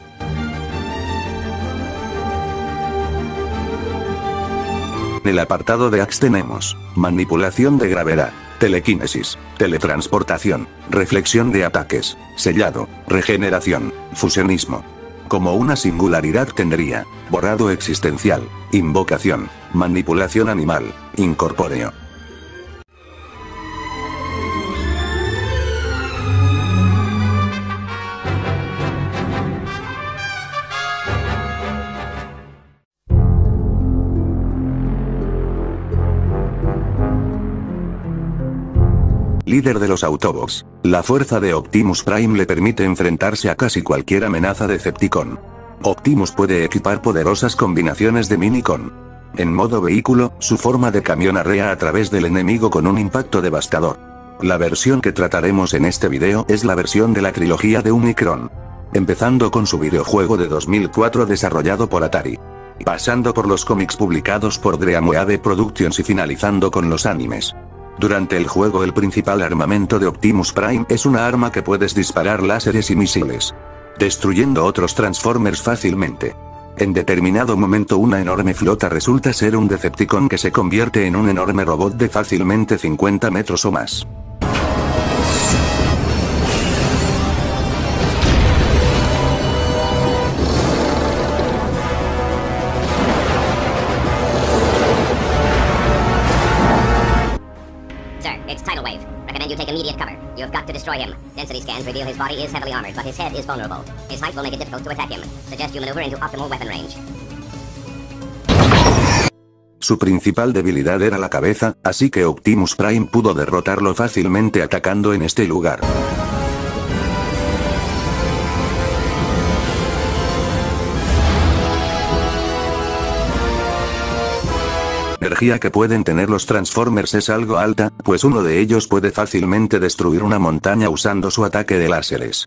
En el apartado de Axe tenemos manipulación de gravedad, telequinesis, teletransportación, reflexión de ataques, sellado, regeneración, fusionismo. Como una singularidad tendría borrado existencial, invocación, manipulación animal, incorpóreo. Líder de los Autobots. La fuerza de Optimus Prime le permite enfrentarse a casi cualquier amenaza de Decepticon. Optimus puede equipar poderosas combinaciones de Minicon. En modo vehículo, su forma de camión arrea a través del enemigo con un impacto devastador. La versión que trataremos en este video es la versión de la trilogía de Unicron. Empezando con su videojuego de dos mil cuatro desarrollado por Atari. Pasando por los cómics publicados por Dreamwave Productions y finalizando con los animes. Durante el juego el principal armamento de Optimus Prime es una arma que puedes disparar láseres y misiles, destruyendo otros Transformers fácilmente. En determinado momento una enorme flota resulta ser un Decepticon que se convierte en un enorme robot de fácilmente cincuenta metros o más. You take immediate cover. You have got to destroy him. Density scans reveal his body is heavily armored, but his head is vulnerable. His height will make it difficult to attack him. Suggest you maneuver into optimal weapon range. Su principal debilidad era la cabeza, así que Optimus Prime pudo derrotarlo fácilmente atacando en este lugar. La energía que pueden tener los Transformers es algo alta, pues uno de ellos puede fácilmente destruir una montaña usando su ataque de láseres.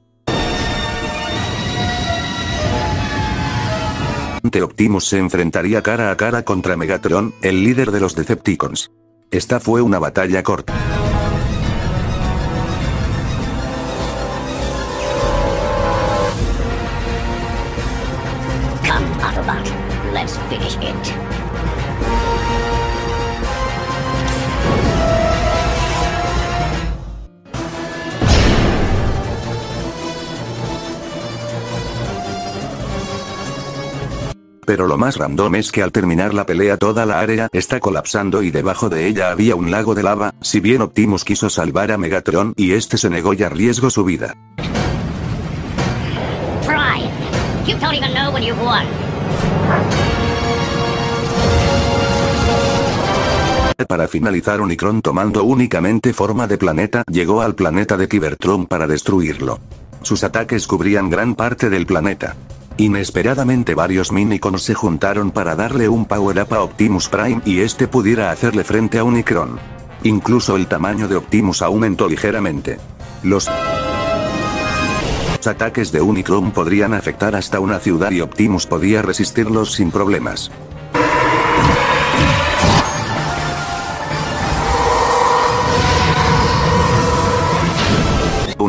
Optimus se enfrentaría cara a cara contra Megatron, el líder de los Decepticons. Esta fue una batalla corta. Come, Autobot. Let's finish it. Pero lo más random es que al terminar la pelea toda la área está colapsando y debajo de ella había un lago de lava, si bien Optimus quiso salvar a Megatron y este se negó y arriesgó su vida. Prime, you don't even know when you've won. Para finalizar, Unicron, tomando únicamente forma de planeta, llegó al planeta de Cybertron para destruirlo. Sus ataques cubrían gran parte del planeta. Inesperadamente varios Minicons se juntaron para darle un power-up a Optimus Prime y este pudiera hacerle frente a Unicron. Incluso el tamaño de Optimus aumentó ligeramente. Los ataques de Unicron podrían afectar hasta una ciudad y Optimus podía resistirlos sin problemas.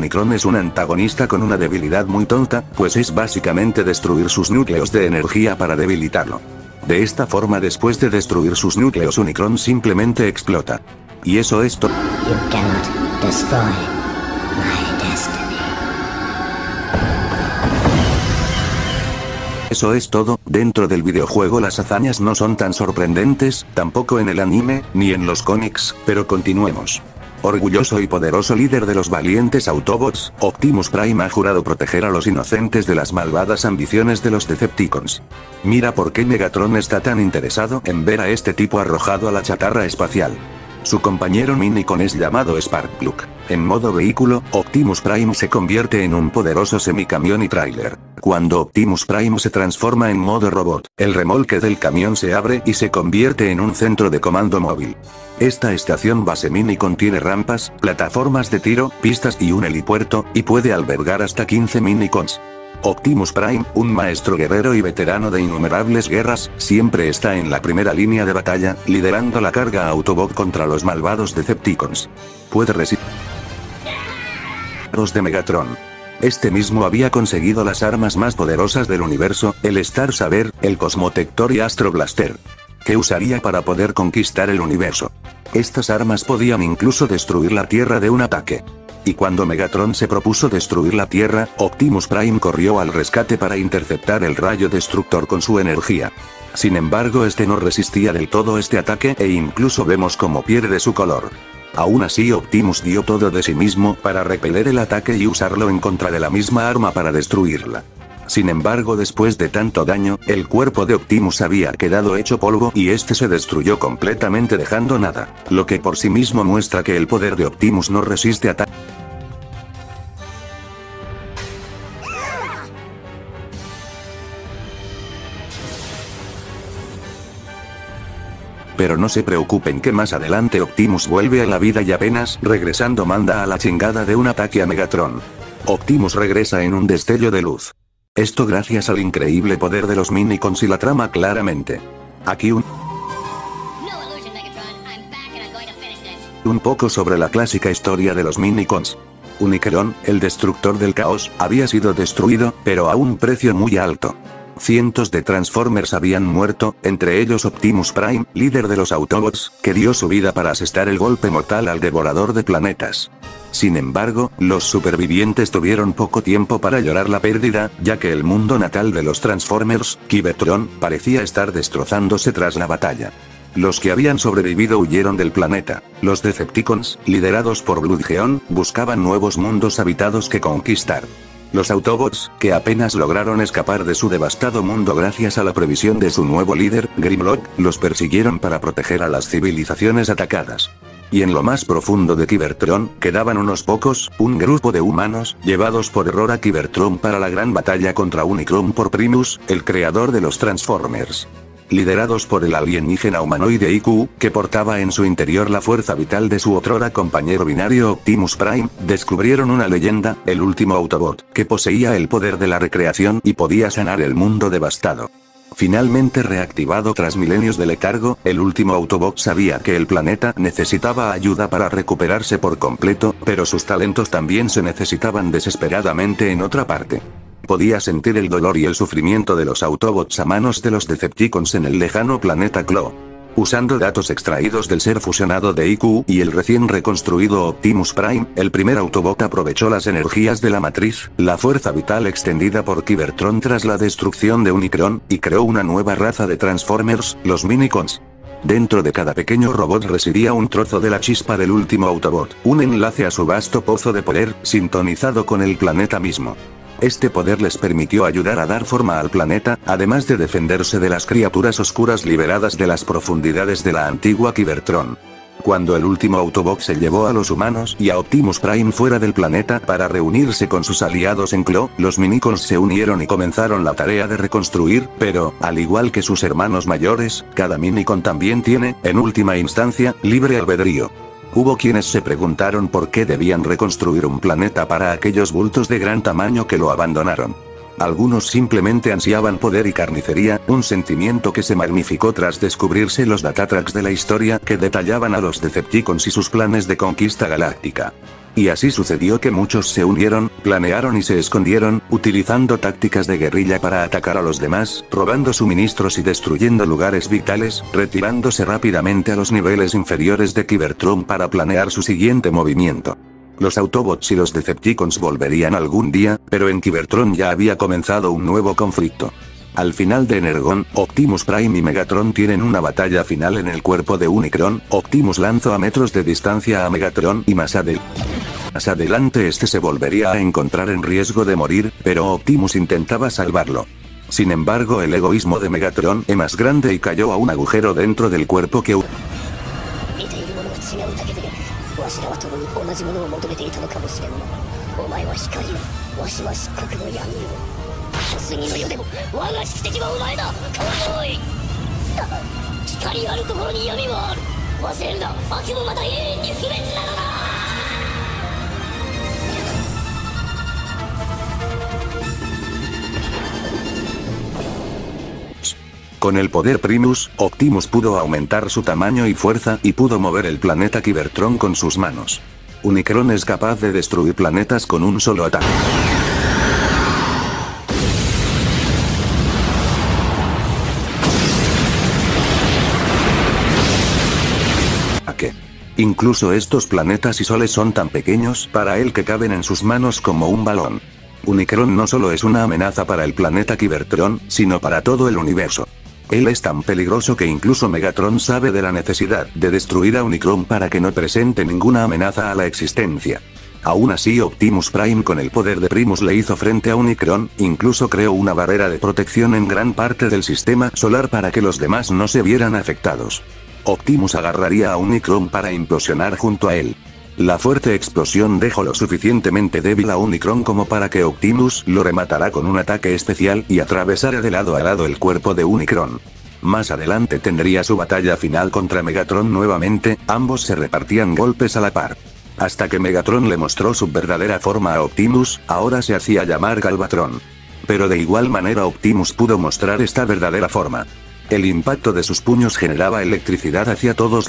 Unicron es un antagonista con una debilidad muy tonta, pues es básicamente destruir sus núcleos de energía para debilitarlo. De esta forma, después de destruir sus núcleos, Unicron simplemente explota. Y eso es todo. You cannot destroy my destiny. Eso es todo. Dentro del videojuego las hazañas no son tan sorprendentes, tampoco en el anime, ni en los cómics, pero continuemos. Orgulloso y poderoso líder de los valientes Autobots, Optimus Prime ha jurado proteger a los inocentes de las malvadas ambiciones de los Decepticons. Mira por qué Megatron está tan interesado en ver a este tipo arrojado a la chatarra espacial. Su compañero Minicon es llamado Sparkplug. En modo vehículo, Optimus Prime se convierte en un poderoso semicamión y tráiler. Cuando Optimus Prime se transforma en modo robot, el remolque del camión se abre y se convierte en un centro de comando móvil. Esta estación base Minicon tiene rampas, plataformas de tiro, pistas y un helipuerto, y puede albergar hasta quince Minicons. Optimus Prime, un maestro guerrero y veterano de innumerables guerras, siempre está en la primera línea de batalla, liderando la carga Autobot contra los malvados Decepticons. Puede resistir los de Megatron. Este mismo había conseguido las armas más poderosas del universo, el Star Saber, el Cosmotector y Astro Blaster, que usaría para poder conquistar el universo. Estas armas podían incluso destruir la Tierra de un ataque. Y cuando Megatron se propuso destruir la Tierra, Optimus Prime corrió al rescate para interceptar el rayo destructor con su energía. Sin embargo, este no resistía del todo este ataque e incluso vemos cómo pierde su color. Aún así, Optimus dio todo de sí mismo para repeler el ataque y usarlo en contra de la misma arma para destruirla. Sin embargo, después de tanto daño, el cuerpo de Optimus había quedado hecho polvo y este se destruyó completamente dejando nada, lo que por sí mismo muestra que el poder de Optimus no resiste ataques. Pero no se preocupen que más adelante Optimus vuelve a la vida y apenas regresando manda a la chingada de un ataque a Megatron. Optimus regresa en un destello de luz. Esto gracias al increíble poder de los Minicons y la trama claramente. Aquí un... Un poco sobre la clásica historia de los Minicons. Unicron, el destructor del caos, había sido destruido, pero a un precio muy alto. Cientos de Transformers habían muerto, entre ellos Optimus Prime, líder de los Autobots, que dio su vida para asestar el golpe mortal al devorador de planetas. Sin embargo, los supervivientes tuvieron poco tiempo para llorar la pérdida, ya que el mundo natal de los Transformers, Cybertron, parecía estar destrozándose tras la batalla. Los que habían sobrevivido huyeron del planeta. Los Decepticons, liderados por Bloodgeon, buscaban nuevos mundos habitados que conquistar. Los Autobots, que apenas lograron escapar de su devastado mundo gracias a la previsión de su nuevo líder, Grimlock, los persiguieron para proteger a las civilizaciones atacadas. Y en lo más profundo de Cybertron, quedaban unos pocos, un grupo de humanos, llevados por error a Cybertron para la gran batalla contra Unicron por Primus, el creador de los Transformers. Liderados por el alienígena humanoide I Q, que portaba en su interior la fuerza vital de su otrora compañero binario Optimus Prime, descubrieron una leyenda, el último Autobot, que poseía el poder de la recreación y podía sanar el mundo devastado. Finalmente reactivado tras milenios de letargo, el último Autobot sabía que el planeta necesitaba ayuda para recuperarse por completo, pero sus talentos también se necesitaban desesperadamente en otra parte. Podía sentir el dolor y el sufrimiento de los Autobots a manos de los Decepticons en el lejano planeta Clo. Usando datos extraídos del ser fusionado de I Q y el recién reconstruido Optimus Prime, el primer Autobot aprovechó las energías de la matriz, la fuerza vital extendida por Cybertron tras la destrucción de Unicron, y creó una nueva raza de Transformers, los Minicons. Dentro de cada pequeño robot residía un trozo de la chispa del último Autobot, un enlace a su vasto pozo de poder, sintonizado con el planeta mismo. Este poder les permitió ayudar a dar forma al planeta, además de defenderse de las criaturas oscuras liberadas de las profundidades de la antigua Cybertron. Cuando el último Autobot se llevó a los humanos y a Optimus Prime fuera del planeta para reunirse con sus aliados en Clo, los Minicons se unieron y comenzaron la tarea de reconstruir, pero, al igual que sus hermanos mayores, cada Minicon también tiene, en última instancia, libre albedrío. Hubo quienes se preguntaron por qué debían reconstruir un planeta para aquellos bultos de gran tamaño que lo abandonaron. Algunos simplemente ansiaban poder y carnicería, un sentimiento que se magnificó tras descubrirse los datatracks de la historia que detallaban a los Decepticons y sus planes de conquista galáctica. Y así sucedió que muchos se unieron, planearon y se escondieron, utilizando tácticas de guerrilla para atacar a los demás, robando suministros y destruyendo lugares vitales, retirándose rápidamente a los niveles inferiores de Cybertron para planear su siguiente movimiento. Los Autobots y los Decepticons volverían algún día, pero en Cybertron ya había comenzado un nuevo conflicto. Al final de Energon, Optimus Prime y Megatron tienen una batalla final en el cuerpo de Unicron. Optimus lanzó a metros de distancia a Megatron y más adelante. Más adelante este se volvería a encontrar en riesgo de morir, pero Optimus intentaba salvarlo. Sin embargo, el egoísmo de Megatron es más grande y cayó a un agujero dentro del cuerpo que Con el poder Primus, Optimus pudo aumentar su tamaño y fuerza y pudo mover el planeta Cybertron con sus manos. Unicron es capaz de destruir planetas con un solo ataque. Incluso estos planetas y soles son tan pequeños para él que caben en sus manos como un balón. Unicron no solo es una amenaza para el planeta Cybertron, sino para todo el universo. Él es tan peligroso que incluso Megatron sabe de la necesidad de destruir a Unicron para que no presente ninguna amenaza a la existencia. Aún así, Optimus Prime con el poder de Primus le hizo frente a Unicron, incluso creó una barrera de protección en gran parte del sistema solar para que los demás no se vieran afectados. Optimus agarraría a Unicron para implosionar junto a él. La fuerte explosión dejó lo suficientemente débil a Unicron como para que Optimus lo rematará con un ataque especial y atravesará de lado a lado el cuerpo de Unicron. Más adelante tendría su batalla final contra Megatron nuevamente, ambos se repartían golpes a la par. Hasta que Megatron le mostró su verdadera forma a Optimus, ahora se hacía llamar Galvatron. Pero de igual manera Optimus pudo mostrar esta verdadera forma. El impacto de sus puños generaba electricidad hacia todos.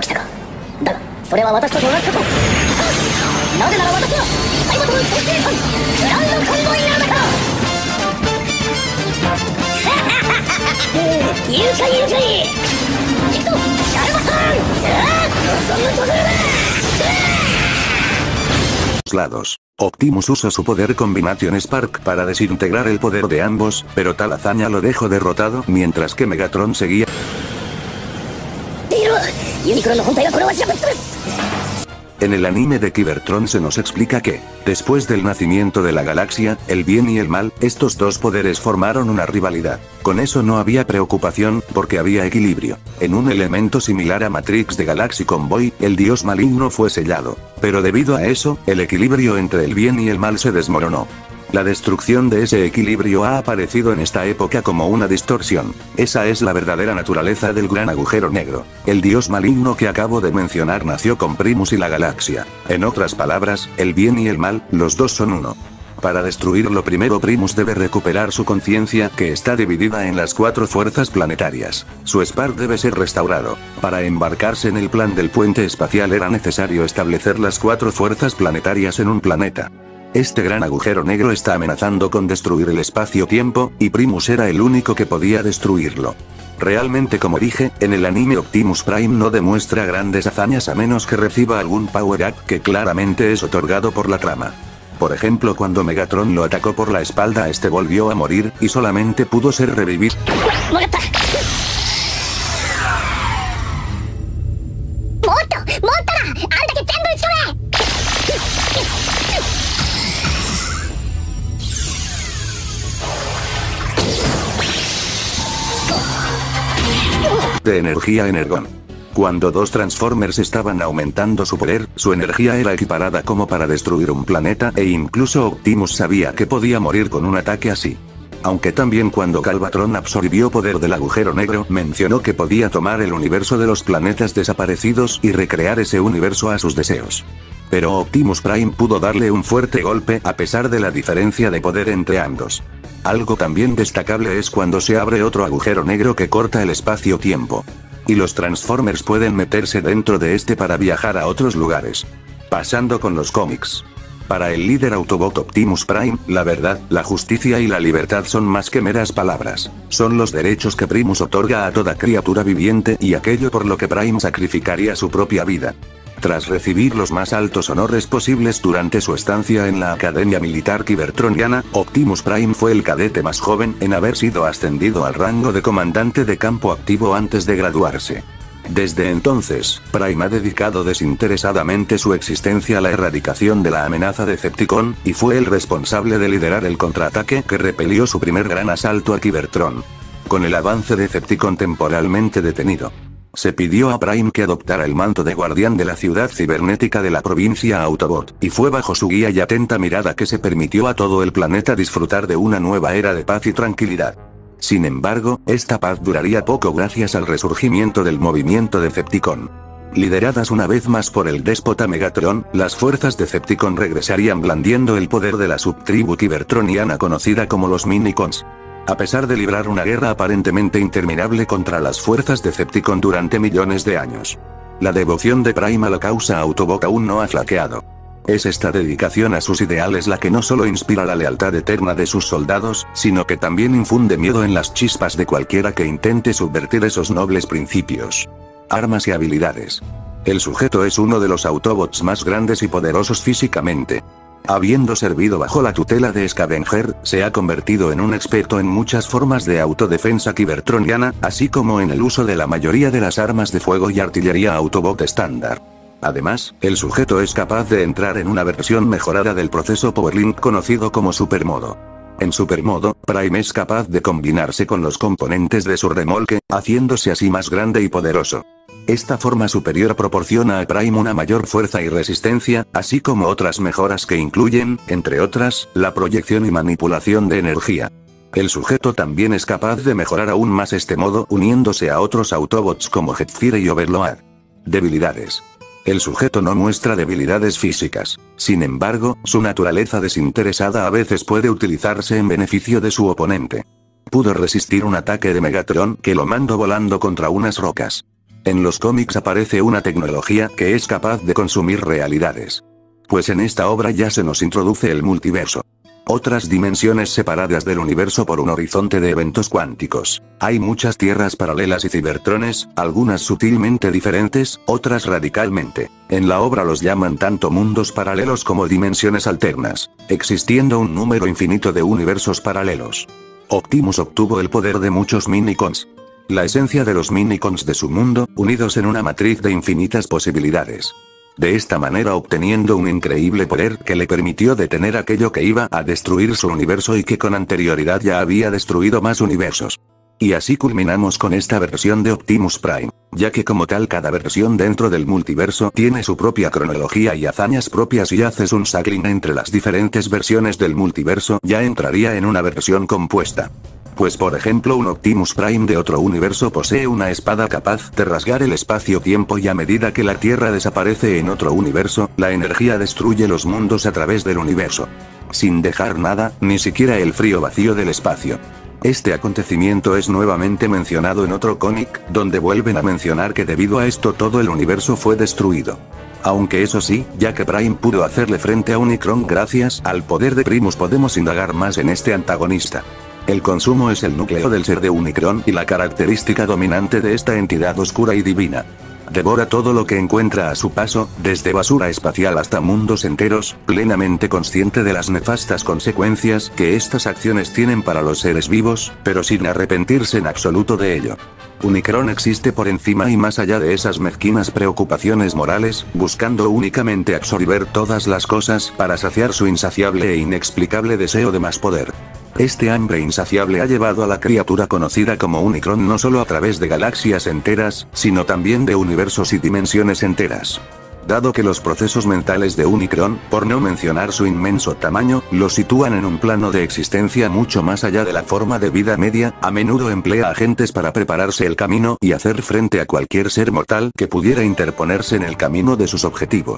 lados. Optimus usa su poder Combination Spark para desintegrar el poder de ambos, pero tal hazaña lo dejó derrotado mientras que Megatron seguía. En el anime de Cybertron se nos explica que, después del nacimiento de la galaxia, el bien y el mal, estos dos poderes formaron una rivalidad. Con eso no había preocupación, porque había equilibrio. En un elemento similar a Matrix de Galaxy Convoy, el dios maligno fue sellado. Pero debido a eso, el equilibrio entre el bien y el mal se desmoronó. La destrucción de ese equilibrio ha aparecido en esta época como una distorsión. Esa es la verdadera naturaleza del gran agujero negro. El dios maligno que acabo de mencionar nació con Primus y la galaxia. En otras palabras, el bien y el mal, los dos son uno. Para destruirlo primero Primus debe recuperar su conciencia, que está dividida en las cuatro fuerzas planetarias. Su Spark debe ser restaurado. Para embarcarse en el plan del puente espacial era necesario establecer las cuatro fuerzas planetarias en un planeta. Este gran agujero negro está amenazando con destruir el espacio-tiempo, y Primus era el único que podía destruirlo. Realmente, como dije, en el anime Optimus Prime no demuestra grandes hazañas a menos que reciba algún power-up que claramente es otorgado por la trama. Por ejemplo, cuando Megatron lo atacó por la espalda, este volvió a morir, y solamente pudo ser revivido. De energía Energon. Cuando dos Transformers estaban aumentando su poder, su energía era equiparada como para destruir un planeta, e incluso Optimus sabía que podía morir con un ataque así. Aunque también cuando Galvatron absorbió poder del agujero negro, mencionó que podía tomar el universo de los planetas desaparecidos y recrear ese universo a sus deseos. Pero Optimus Prime pudo darle un fuerte golpe a pesar de la diferencia de poder entre ambos. Algo también destacable es cuando se abre otro agujero negro que corta el espacio-tiempo. Y los Transformers pueden meterse dentro de este para viajar a otros lugares. Pasando con los cómics. Para el líder Autobot Optimus Prime, la verdad, la justicia y la libertad son más que meras palabras. Son los derechos que Primus otorga a toda criatura viviente y aquello por lo que Prime sacrificaría su propia vida. Tras recibir los más altos honores posibles durante su estancia en la Academia Militar Cybertroniana, Optimus Prime fue el cadete más joven en haber sido ascendido al rango de comandante de campo activo antes de graduarse. Desde entonces, Prime ha dedicado desinteresadamente su existencia a la erradicación de la amenaza Decepticon, y fue el responsable de liderar el contraataque que repelió su primer gran asalto a Cybertron. Con el avance Decepticon temporalmente detenido, se pidió a Prime que adoptara el manto de guardián de la ciudad cibernética de la provincia Autobot, y fue bajo su guía y atenta mirada que se permitió a todo el planeta disfrutar de una nueva era de paz y tranquilidad. Sin embargo, esta paz duraría poco gracias al resurgimiento del movimiento Decepticon. Lideradas una vez más por el déspota Megatron, las fuerzas Decepticon regresarían blandiendo el poder de la subtribu cybertroniana conocida como los Minicons. A pesar de librar una guerra aparentemente interminable contra las fuerzas Decepticon durante millones de años, la devoción de Prime a la causa Autobot aún no ha flaqueado. Es esta dedicación a sus ideales la que no solo inspira la lealtad eterna de sus soldados, sino que también infunde miedo en las chispas de cualquiera que intente subvertir esos nobles principios. Armas y habilidades. El sujeto es uno de los Autobots más grandes y poderosos físicamente. Habiendo servido bajo la tutela de Scavenger, se ha convertido en un experto en muchas formas de autodefensa cybertroniana, así como en el uso de la mayoría de las armas de fuego y artillería Autobot estándar. Además, el sujeto es capaz de entrar en una versión mejorada del proceso Powerlink conocido como Supermodo. En Supermodo, Prime es capaz de combinarse con los componentes de su remolque, haciéndose así más grande y poderoso. Esta forma superior proporciona a Prime una mayor fuerza y resistencia, así como otras mejoras que incluyen, entre otras, la proyección y manipulación de energía. El sujeto también es capaz de mejorar aún más este modo uniéndose a otros Autobots como Jetfire y Overlord. Debilidades. El sujeto no muestra debilidades físicas. Sin embargo, su naturaleza desinteresada a veces puede utilizarse en beneficio de su oponente. Pudo resistir un ataque de Megatron que lo mandó volando contra unas rocas. En los cómics aparece una tecnología que es capaz de consumir realidades. Pues en esta obra ya se nos introduce el multiverso. Otras dimensiones separadas del universo por un horizonte de eventos cuánticos. Hay muchas tierras paralelas y cibertrones, algunas sutilmente diferentes, otras radicalmente. En la obra los llaman tanto mundos paralelos como dimensiones alternas, existiendo un número infinito de universos paralelos. Optimus obtuvo el poder de muchos Minicons. La esencia de los Minicons de su mundo, unidos en una matriz de infinitas posibilidades. De esta manera obteniendo un increíble poder que le permitió detener aquello que iba a destruir su universo y que con anterioridad ya había destruido más universos. Y así culminamos con esta versión de Optimus Prime, ya que como tal cada versión dentro del multiverso tiene su propia cronología y hazañas propias y haces un cycling entre las diferentes versiones del multiverso ya entraría en una versión compuesta. Pues por ejemplo un Optimus Prime de otro universo posee una espada capaz de rasgar el espacio-tiempo y a medida que la Tierra desaparece en otro universo, la energía destruye los mundos a través del universo. Sin dejar nada, ni siquiera el frío vacío del espacio. Este acontecimiento es nuevamente mencionado en otro cómic, donde vuelven a mencionar que debido a esto todo el universo fue destruido. Aunque eso sí, ya que Prime pudo hacerle frente a Unicron gracias al poder de Primus podemos indagar más en este antagonista. El consumo es el núcleo del ser de Unicron y la característica dominante de esta entidad oscura y divina. Devora todo lo que encuentra a su paso, desde basura espacial hasta mundos enteros, plenamente consciente de las nefastas consecuencias que estas acciones tienen para los seres vivos, pero sin arrepentirse en absoluto de ello. Unicron existe por encima y más allá de esas mezquinas preocupaciones morales, buscando únicamente absorber todas las cosas para saciar su insaciable e inexplicable deseo de más poder. Este hambre insaciable ha llevado a la criatura conocida como Unicron no solo a través de galaxias enteras, sino también de universos y dimensiones enteras. Dado que los procesos mentales de Unicron, por no mencionar su inmenso tamaño, lo sitúan en un plano de existencia mucho más allá de la forma de vida media, a menudo emplea agentes para prepararse el camino y hacer frente a cualquier ser mortal que pudiera interponerse en el camino de sus objetivos.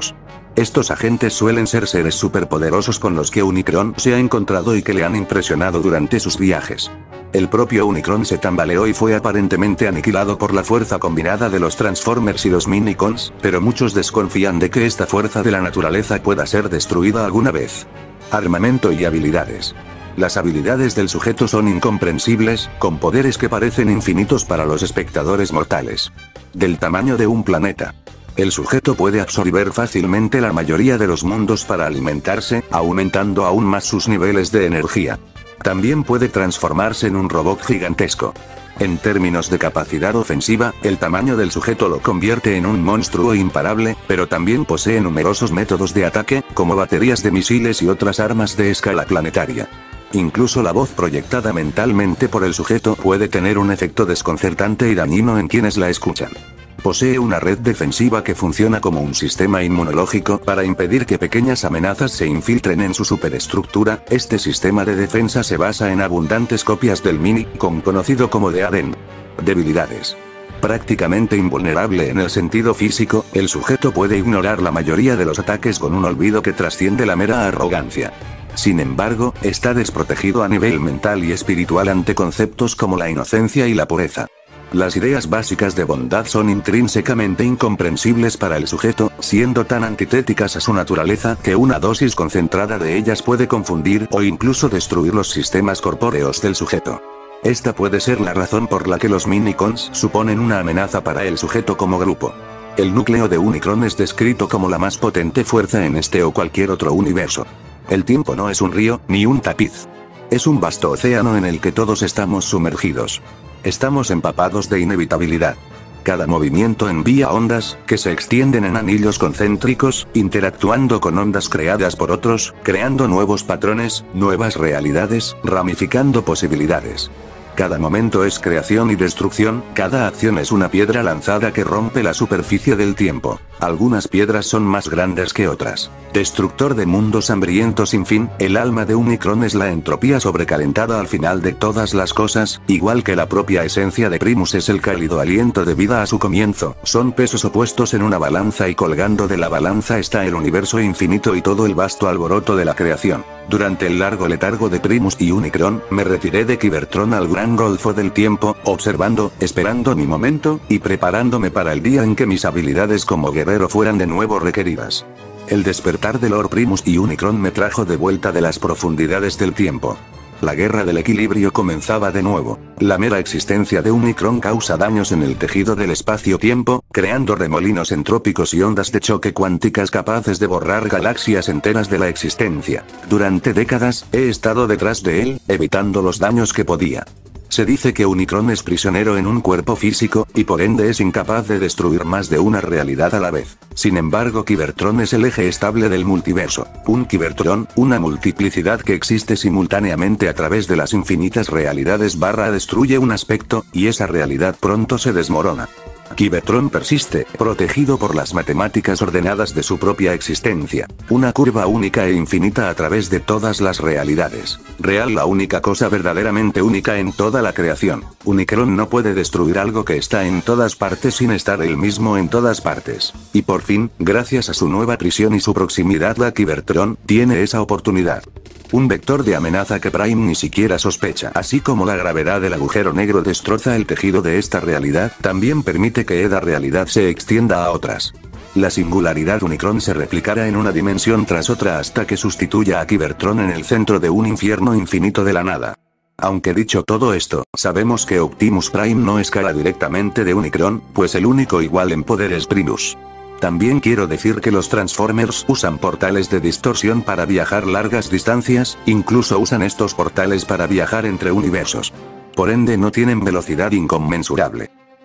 Estos agentes suelen ser seres superpoderosos con los que Unicron se ha encontrado y que le han impresionado durante sus viajes. El propio Unicron se tambaleó y fue aparentemente aniquilado por la fuerza combinada de los Transformers y los Minicons, pero muchos desconfían de que esta fuerza de la naturaleza pueda ser destruida alguna vez. Armamento y habilidades. Las habilidades del sujeto son incomprensibles, con poderes que parecen infinitos para los espectadores mortales. Del tamaño de un planeta. El sujeto puede absorber fácilmente la mayoría de los mundos para alimentarse, aumentando aún más sus niveles de energía. También puede transformarse en un robot gigantesco. En términos de capacidad ofensiva, el tamaño del sujeto lo convierte en un monstruo imparable, pero también posee numerosos métodos de ataque, como baterías de misiles y otras armas de escala planetaria. Incluso la voz proyectada mentalmente por el sujeto puede tener un efecto desconcertante y dañino en quienes la escuchan. Posee una red defensiva que funciona como un sistema inmunológico para impedir que pequeñas amenazas se infiltren en su superestructura. Este sistema de defensa se basa en abundantes copias del Mini-Con conocido como de Aden. Debilidades. Prácticamente invulnerable en el sentido físico, el sujeto puede ignorar la mayoría de los ataques con un olvido que trasciende la mera arrogancia. Sin embargo, está desprotegido a nivel mental y espiritual ante conceptos como la inocencia y la pureza. Las ideas básicas de bondad son intrínsecamente incomprensibles para el sujeto, siendo tan antitéticas a su naturaleza que una dosis concentrada de ellas puede confundir o incluso destruir los sistemas corpóreos del sujeto. Esta puede ser la razón por la que los Minicons suponen una amenaza para el sujeto como grupo. El núcleo de Unicron es descrito como la más potente fuerza en este o cualquier otro universo. El tiempo no es un río, ni un tapiz. Es un vasto océano en el que todos estamos sumergidos. Estamos empapados de inevitabilidad. Cada movimiento envía ondas, que se extienden en anillos concéntricos, interactuando con ondas creadas por otros, creando nuevos patrones, nuevas realidades, ramificando posibilidades. Cada momento es creación y destrucción, cada acción es una piedra lanzada que rompe la superficie del tiempo. Algunas piedras son más grandes que otras. Destructor de mundos hambrientos sin fin, el alma de Unicron es la entropía sobrecalentada al final de todas las cosas, igual que la propia esencia de Primus es el cálido aliento de vida a su comienzo. Son pesos opuestos en una balanza y colgando de la balanza está el universo infinito y todo el vasto alboroto de la creación. Durante el largo letargo de Primus y Unicron, me retiré de Cybertron al gran golfo del tiempo, observando, esperando mi momento, y preparándome para el día en que mis habilidades como guerrero fueran de nuevo requeridas. El despertar de Lord Primus y Unicron me trajo de vuelta de las profundidades del tiempo. La guerra del equilibrio comenzaba de nuevo. La mera existencia de Unicron causa daños en el tejido del espacio-tiempo, creando remolinos entrópicos y ondas de choque cuánticas capaces de borrar galaxias enteras de la existencia. Durante décadas, he estado detrás de él, evitando los daños que podía. Se dice que Unicron es prisionero en un cuerpo físico, y por ende es incapaz de destruir más de una realidad a la vez. Sin embargo, Cybertron es el eje estable del multiverso. Un Cybertron, una multiplicidad que existe simultáneamente a través de las infinitas realidades barra destruye un aspecto, y esa realidad pronto se desmorona. Cybertron persiste, protegido por las matemáticas ordenadas de su propia existencia. Una curva única e infinita a través de todas las realidades. Real, la única cosa verdaderamente única en toda la creación. Unicron no puede destruir algo que está en todas partes sin estar él mismo en todas partes. Y por fin, gracias a su nueva prisión y su proximidad, la Cybertron tiene esa oportunidad. Un vector de amenaza que Prime ni siquiera sospecha. Así como la gravedad del agujero negro destroza el tejido de esta realidad, también permite que esa realidad se extienda a otras. La singularidad Unicron se replicará en una dimensión tras otra hasta que sustituya a Cybertron en el centro de un infierno infinito de la nada. Aunque dicho todo esto, sabemos que Optimus Prime no escala directamente de Unicron, pues el único igual en poder es Primus. También quiero decir que los Transformers usan portales de distorsión para viajar largas distancias, incluso usan estos portales para viajar entre universos. Por ende no tienen velocidad inconmensurable.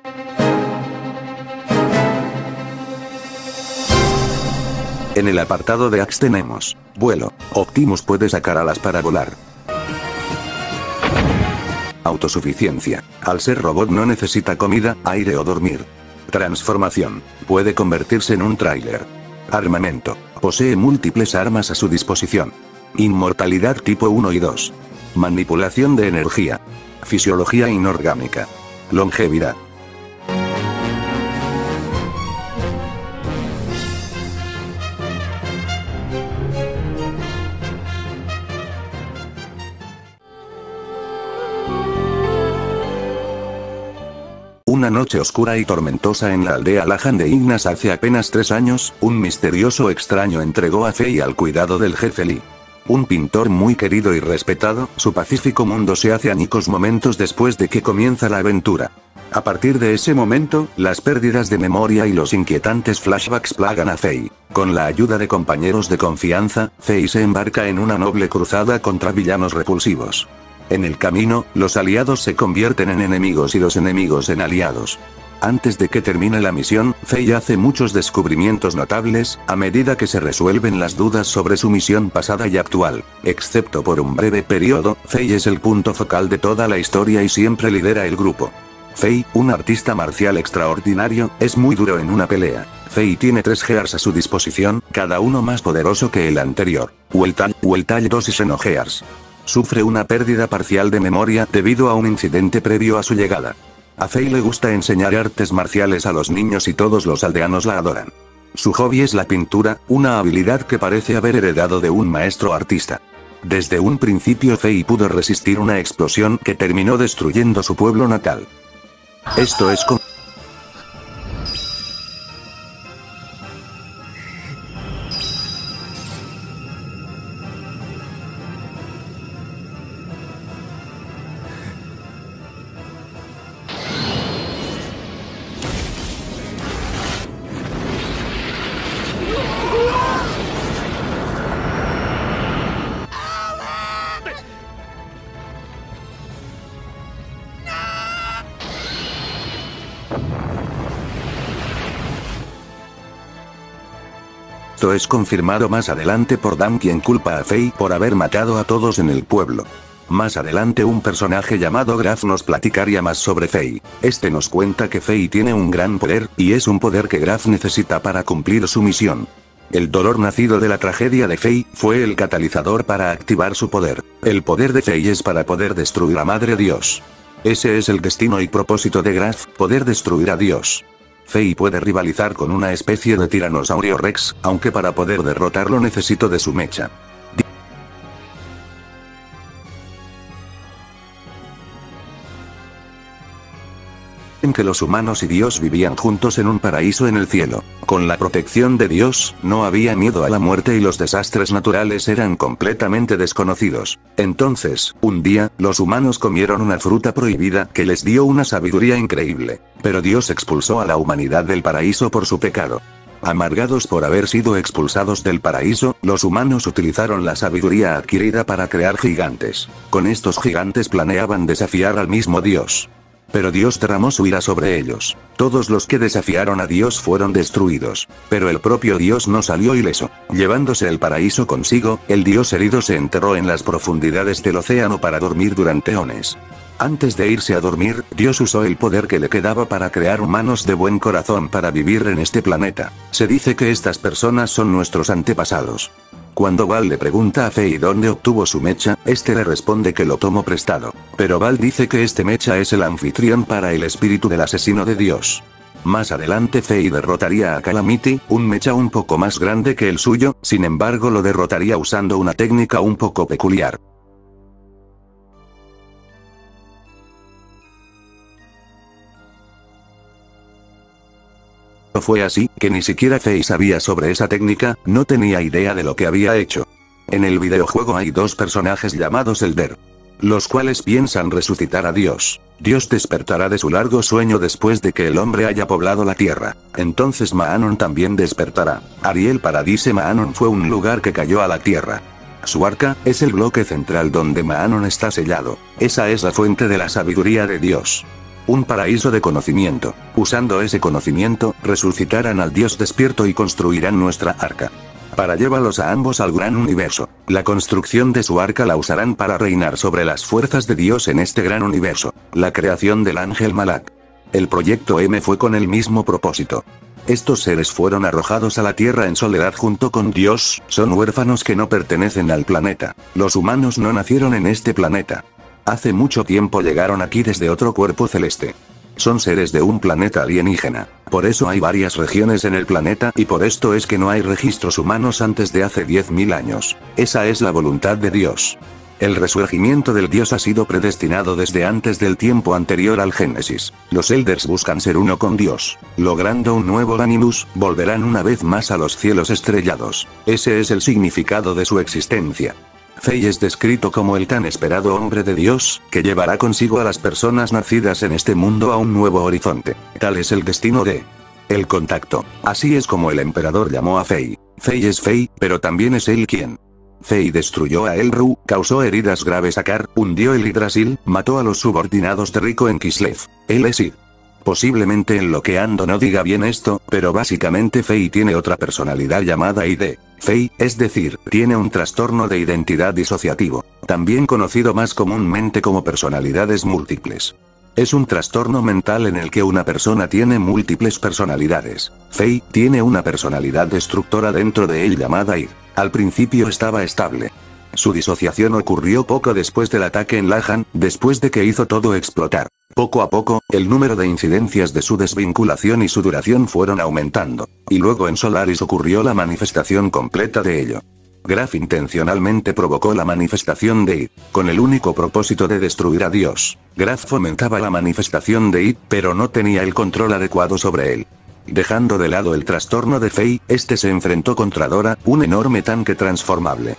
En el apartado de Axe tenemos vuelo. Optimus puede sacar alas para volar. Autosuficiencia. Al ser robot no necesita comida, aire o dormir. Transformación. Puede convertirse en un tráiler. Armamento. Posee múltiples armas a su disposición. Inmortalidad tipo uno y dos. Manipulación de energía. Fisiología inorgánica. Longevidad. una noche oscura y tormentosa en la aldea Lahan de Ignas hace apenas tres años, un misterioso extraño entregó a Fei al cuidado del jefe Lee. Un pintor muy querido y respetado, su pacífico mundo se hace añicos momentos después de que comienza la aventura. A partir de ese momento, las pérdidas de memoria y los inquietantes flashbacks plagan a Fei. Con la ayuda de compañeros de confianza, Fei se embarca en una noble cruzada contra villanos repulsivos. En el camino, los aliados se convierten en enemigos y los enemigos en aliados. Antes de que termine la misión, Fei hace muchos descubrimientos notables, a medida que se resuelven las dudas sobre su misión pasada y actual. Excepto por un breve periodo, Fei es el punto focal de toda la historia y siempre lidera el grupo. Fei, un artista marcial extraordinario, es muy duro en una pelea. Fei tiene tres Gears a su disposición, cada uno más poderoso que el anterior. Weltal, Weltal dos y Xeno Gears. Sufre una pérdida parcial de memoria debido a un incidente previo a su llegada. A Fei le gusta enseñar artes marciales a los niños y todos los aldeanos la adoran. Su hobby es la pintura, una habilidad que parece haber heredado de un maestro artista. Desde un principio Fei pudo resistir una explosión que terminó destruyendo su pueblo natal. Esto es como... Esto es confirmado más adelante por Dan, quien culpa a Fei por haber matado a todos en el pueblo. Más adelante un personaje llamado Graf nos platicaría más sobre Fei. Este nos cuenta que Fei tiene un gran poder, y es un poder que Graf necesita para cumplir su misión. El dolor nacido de la tragedia de Fei fue el catalizador para activar su poder. El poder de Fei es para poder destruir a Madre Dios. Ese es el destino y propósito de Graf, poder destruir a Dios. Fei puede rivalizar con una especie de tiranosaurio Rex, aunque para poder derrotarlo necesito de su mecha. En que los humanos y Dios vivían juntos en un paraíso en el cielo. Con la protección de Dios, no había miedo a la muerte y los desastres naturales eran completamente desconocidos. Entonces, un día, los humanos comieron una fruta prohibida que les dio una sabiduría increíble. Pero Dios expulsó a la humanidad del paraíso por su pecado. Amargados por haber sido expulsados del paraíso, los humanos utilizaron la sabiduría adquirida para crear gigantes. Con estos gigantes planeaban desafiar al mismo Dios. Pero Dios derramó su ira sobre ellos. Todos los que desafiaron a Dios fueron destruidos. Pero el propio Dios no salió ileso. Llevándose el paraíso consigo, el Dios herido se enterró en las profundidades del océano para dormir durante eones. Antes de irse a dormir, Dios usó el poder que le quedaba para crear humanos de buen corazón para vivir en este planeta. Se dice que estas personas son nuestros antepasados. Cuando Val le pregunta a Fei dónde obtuvo su mecha, este le responde que lo tomó prestado. Pero Val dice que este mecha es el anfitrión para el espíritu del asesino de Dios. Más adelante Fei derrotaría a Calamity, un mecha un poco más grande que el suyo, sin embargo lo derrotaría usando una técnica un poco peculiar. Fue así, que ni siquiera Fei sabía sobre esa técnica, no tenía idea de lo que había hecho. En el videojuego hay dos personajes llamados Elder, los cuales piensan resucitar a Dios. Dios despertará de su largo sueño después de que el hombre haya poblado la tierra. Entonces Maanon también despertará. Ariel Paradise Maanon fue un lugar que cayó a la tierra. Su arca es el bloque central donde Maanon está sellado. Esa es la fuente de la sabiduría de Dios. Un paraíso de conocimiento. Usando ese conocimiento, resucitarán al Dios despierto y construirán nuestra arca. Para llevarlos a ambos al gran universo. La construcción de su arca la usarán para reinar sobre las fuerzas de Dios en este gran universo. La creación del ángel Malak. El proyecto M fue con el mismo propósito. Estos seres fueron arrojados a la tierra en soledad junto con Dios, son huérfanos que no pertenecen al planeta. Los humanos no nacieron en este planeta. Hace mucho tiempo llegaron aquí desde otro cuerpo celeste. Son seres de un planeta alienígena. Por eso hay varias regiones en el planeta y por esto es que no hay registros humanos antes de hace diez mil años. Esa es la voluntad de Dios. El resurgimiento del dios ha sido predestinado desde antes del tiempo anterior al Génesis. Los Elders buscan ser uno con Dios. Logrando un nuevo Animus, volverán una vez más a los cielos estrellados. Ese es el significado de su existencia. Fei es descrito como el tan esperado hombre de Dios, que llevará consigo a las personas nacidas en este mundo a un nuevo horizonte. Tal es el destino de el contacto. Así es como el emperador llamó a Fei. Fei es Fei, pero también es él quien. Fei destruyó a Elru, causó heridas graves a Kar, hundió el Yggdrasil, mató a los subordinados de Rico en Kislev. Él es Id. Posiblemente en lo que Ando no diga bien esto, pero básicamente Fei tiene otra personalidad llamada I D. Fei, es decir, tiene un trastorno de identidad disociativo, también conocido más comúnmente como personalidades múltiples. Es un trastorno mental en el que una persona tiene múltiples personalidades. Fei tiene una personalidad destructora dentro de él llamada Id. Al principio estaba estable. Su disociación ocurrió poco después del ataque en Lahan, después de que hizo todo explotar. Poco a poco, el número de incidencias de su desvinculación y su duración fueron aumentando. Y luego en Solaris ocurrió la manifestación completa de ello. Graf intencionalmente provocó la manifestación de Id, con el único propósito de destruir a Dios. Graf fomentaba la manifestación de Id, pero no tenía el control adecuado sobre él. Dejando de lado el trastorno de Fei, este se enfrentó contra Dora, un enorme tanque transformable.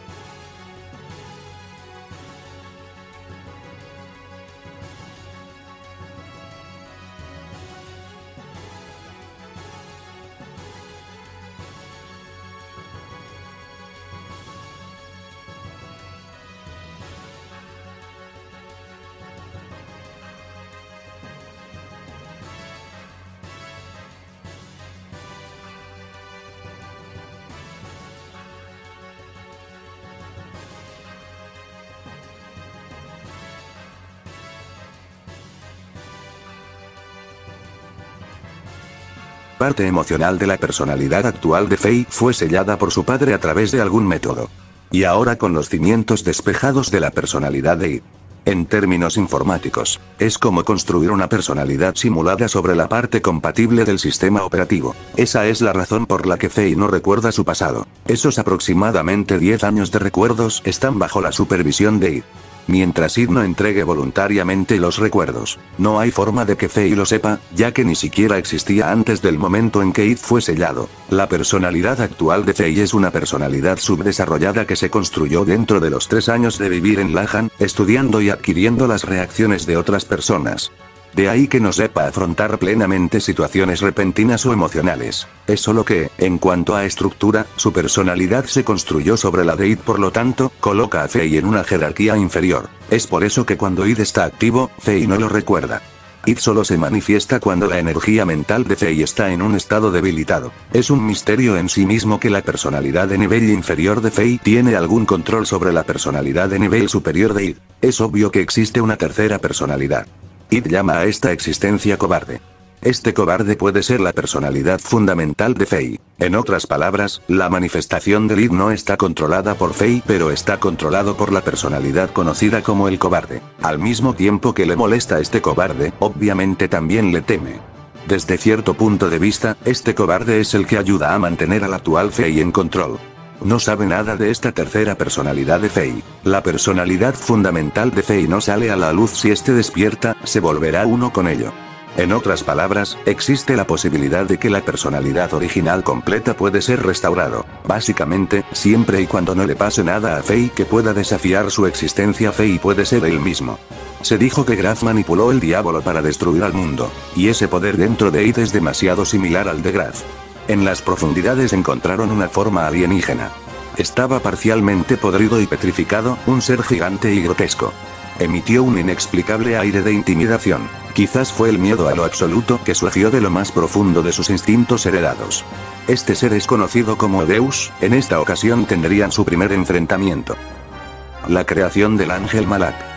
Parte emocional de la personalidad actual de Fei fue sellada por su padre a través de algún método. Y ahora con los cimientos despejados de la personalidad de Id. En términos informáticos, es como construir una personalidad simulada sobre la parte compatible del sistema operativo. Esa es la razón por la que Fei no recuerda su pasado. Esos aproximadamente diez años de recuerdos están bajo la supervisión de Id. Mientras Id no entregue voluntariamente los recuerdos, no hay forma de que Fei lo sepa, ya que ni siquiera existía antes del momento en que Id fue sellado. La personalidad actual de Fei es una personalidad subdesarrollada que se construyó dentro de los tres años de vivir en Lahan, estudiando y adquiriendo las reacciones de otras personas. De ahí que no sepa afrontar plenamente situaciones repentinas o emocionales. Es solo que, en cuanto a estructura, su personalidad se construyó sobre la de Id, por lo tanto, coloca a Fei en una jerarquía inferior. Es por eso que cuando Id está activo, Fei no lo recuerda. Id solo se manifiesta cuando la energía mental de Fei está en un estado debilitado. Es un misterio en sí mismo que la personalidad de nivel inferior de Fei tiene algún control sobre la personalidad de nivel superior de Id. Es obvio que existe una tercera personalidad. Id llama a esta existencia cobarde. Este cobarde puede ser la personalidad fundamental de Fei. En otras palabras, la manifestación del Id no está controlada por Fei, pero está controlado por la personalidad conocida como el cobarde. Al mismo tiempo que le molesta este cobarde, obviamente también le teme. Desde cierto punto de vista, este cobarde es el que ayuda a mantener al actual Fei en control. No sabe nada de esta tercera personalidad de Fei. La personalidad fundamental de Fei no sale a la luz. Si este despierta, se volverá uno con ello. En otras palabras, existe la posibilidad de que la personalidad original completa puede ser restaurado. Básicamente, siempre y cuando no le pase nada a Fei que pueda desafiar su existencia, Fei puede ser él mismo. Se dijo que Graf manipuló el diablo para destruir al mundo, y ese poder dentro de Id es demasiado similar al de Graf. En las profundidades encontraron una forma alienígena. Estaba parcialmente podrido y petrificado, un ser gigante y grotesco. Emitió un inexplicable aire de intimidación. Quizás fue el miedo a lo absoluto que surgió de lo más profundo de sus instintos heredados. Este ser es conocido como Deus. En esta ocasión tendrían su primer enfrentamiento. La creación del ángel Malak.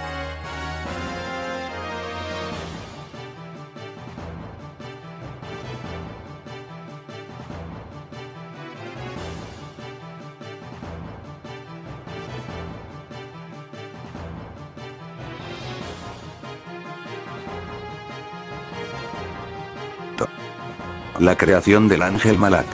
La creación del ángel Malak.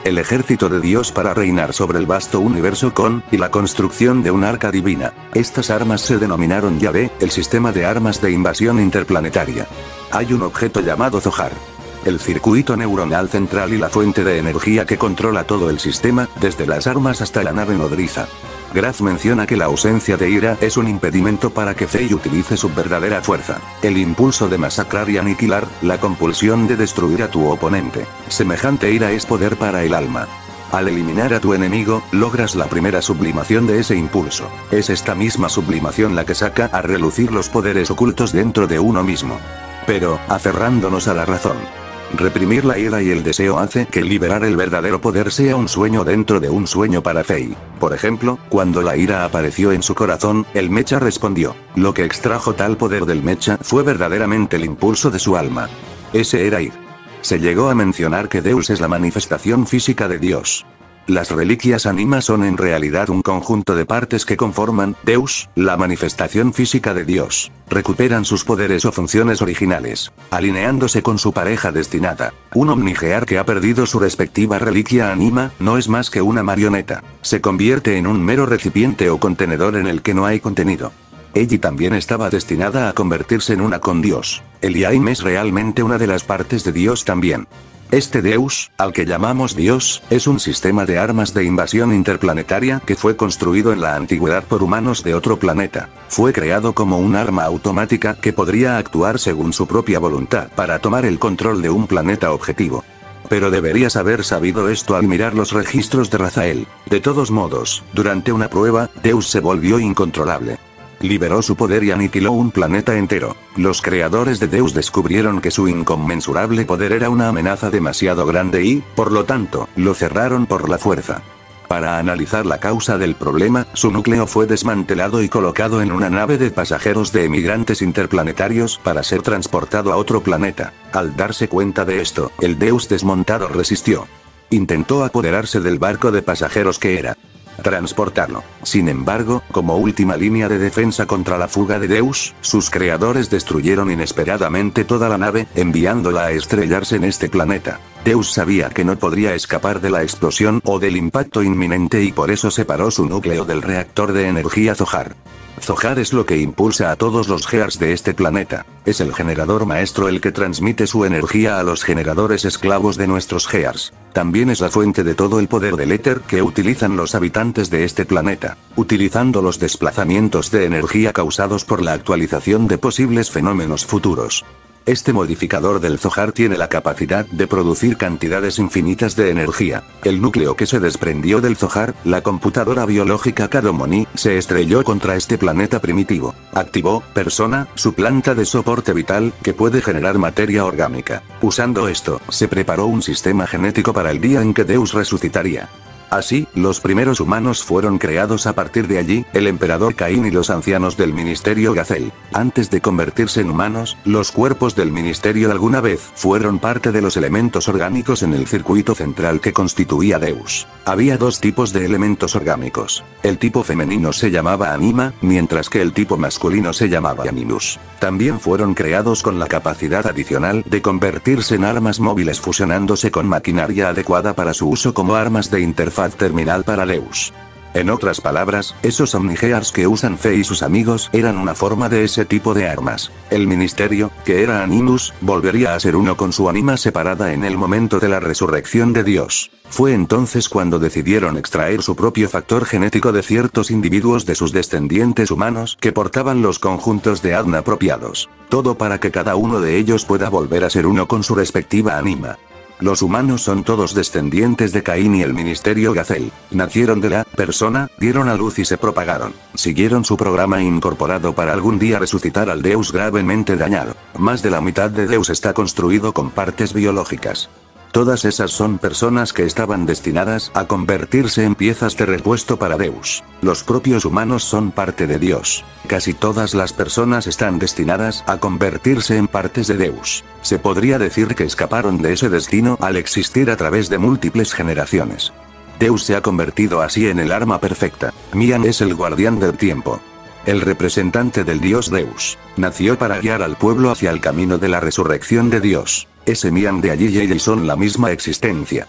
el ejército de Dios para reinar sobre el vasto universo con, y la construcción de un arca divina. Estas armas se denominaron Yahvé, el sistema de armas de invasión interplanetaria. Hay un objeto llamado Zohar, el circuito neuronal central y la fuente de energía que controla todo el sistema, desde las armas hasta la nave nodriza. Graf menciona que la ausencia de ira es un impedimento para que Fei utilice su verdadera fuerza. El impulso de masacrar y aniquilar, la compulsión de destruir a tu oponente. Semejante ira es poder para el alma. Al eliminar a tu enemigo, logras la primera sublimación de ese impulso. Es esta misma sublimación la que saca a relucir los poderes ocultos dentro de uno mismo. Pero, aferrándonos a la razón, reprimir la ira y el deseo hace que liberar el verdadero poder sea un sueño dentro de un sueño para Fei. Por ejemplo, cuando la ira apareció en su corazón, el mecha respondió. Lo que extrajo tal poder del mecha fue verdaderamente el impulso de su alma. Ese era Ir. Se llegó a mencionar que Deus es la manifestación física de Dios. Las reliquias anima son en realidad un conjunto de partes que conforman Deus, la manifestación física de Dios. Recuperan sus poderes o funciones originales, alineándose con su pareja destinada. Un omnigear que ha perdido su respectiva reliquia anima no es más que una marioneta. Se convierte en un mero recipiente o contenedor en el que no hay contenido. Ella también estaba destinada a convertirse en una con Dios. El Yaim es realmente una de las partes de Dios también. Este Deus, al que llamamos Dios, es un sistema de armas de invasión interplanetaria que fue construido en la antigüedad por humanos de otro planeta. Fue creado como un arma automática que podría actuar según su propia voluntad para tomar el control de un planeta objetivo. Pero deberías haber sabido esto al mirar los registros de Razael. De todos modos, durante una prueba, Deus se volvió incontrolable. Liberó su poder y aniquiló un planeta entero. Los creadores de Deus descubrieron que su inconmensurable poder era una amenaza demasiado grande y, por lo tanto, lo cerraron por la fuerza. Para analizar la causa del problema, su núcleo fue desmantelado y colocado en una nave de pasajeros de emigrantes interplanetarios para ser transportado a otro planeta. Al darse cuenta de esto, el Deus desmontado resistió. Intentó apoderarse del barco de pasajeros que era transportarlo. Sin embargo, como última línea de defensa contra la fuga de Deus, sus creadores destruyeron inesperadamente toda la nave, enviándola a estrellarse en este planeta. Deus sabía que no podría escapar de la explosión o del impacto inminente y por eso separó su núcleo del reactor de energía Zohar. Zohar es lo que impulsa a todos los Gears de este planeta. Es el generador maestro el que transmite su energía a los generadores esclavos de nuestros Gears. También es la fuente de todo el poder del éter que utilizan los habitantes de este planeta, utilizando los desplazamientos de energía causados por la actualización de posibles fenómenos futuros. Este modificador del Zohar tiene la capacidad de producir cantidades infinitas de energía. El núcleo que se desprendió del Zohar, la computadora biológica Kadomoni, se estrelló contra este planeta primitivo. Activó, persona, su planta de soporte vital, que puede generar materia orgánica. Usando esto, se preparó un sistema genético para el día en que Deus resucitaría. Así, los primeros humanos fueron creados a partir de allí, el emperador Caín y los ancianos del ministerio Gazel. Antes de convertirse en humanos, los cuerpos del ministerio alguna vez fueron parte de los elementos orgánicos en el circuito central que constituía Deus. Había dos tipos de elementos orgánicos. El tipo femenino se llamaba anima, mientras que el tipo masculino se llamaba animus. También fueron creados con la capacidad adicional de convertirse en armas móviles fusionándose con maquinaria adecuada para su uso como armas de interfaz terminal para Deus. En otras palabras, esos Omnigears que usan Fe y sus amigos eran una forma de ese tipo de armas. El ministerio, que era Animus, volvería a ser uno con su anima separada en el momento de la resurrección de Dios. Fue entonces cuando decidieron extraer su propio factor genético de ciertos individuos de sus descendientes humanos que portaban los conjuntos de A D N apropiados. Todo para que cada uno de ellos pueda volver a ser uno con su respectiva anima. Los humanos son todos descendientes de Caín y el ministerio Gazel. Nacieron de la persona, dieron a luz y se propagaron. Siguieron su programa incorporado para algún día resucitar al Deus gravemente dañado. Más de la mitad de Deus está construido con partes biológicas. Todas esas son personas que estaban destinadas a convertirse en piezas de repuesto para Deus. Los propios humanos son parte de Dios. Casi todas las personas están destinadas a convertirse en partes de Deus. Se podría decir que escaparon de ese destino al existir a través de múltiples generaciones. Deus se ha convertido así en el arma perfecta. Mian es el guardián del tiempo. El representante del dios Deus. Nació para guiar al pueblo hacia el camino de la resurrección de Dios. Ese Mian de allí y ella son la misma existencia.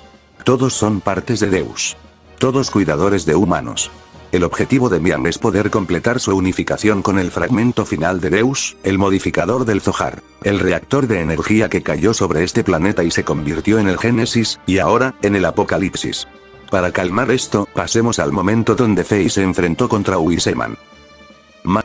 Todos son partes de Deus. Todos cuidadores de humanos. El objetivo de Mian es poder completar su unificación con el fragmento final de Deus, el modificador del Zohar, el reactor de energía que cayó sobre este planeta y se convirtió en el Génesis, y ahora, en el Apocalipsis. Para calmar esto, pasemos al momento donde Fei se enfrentó contra Wiseman. Ma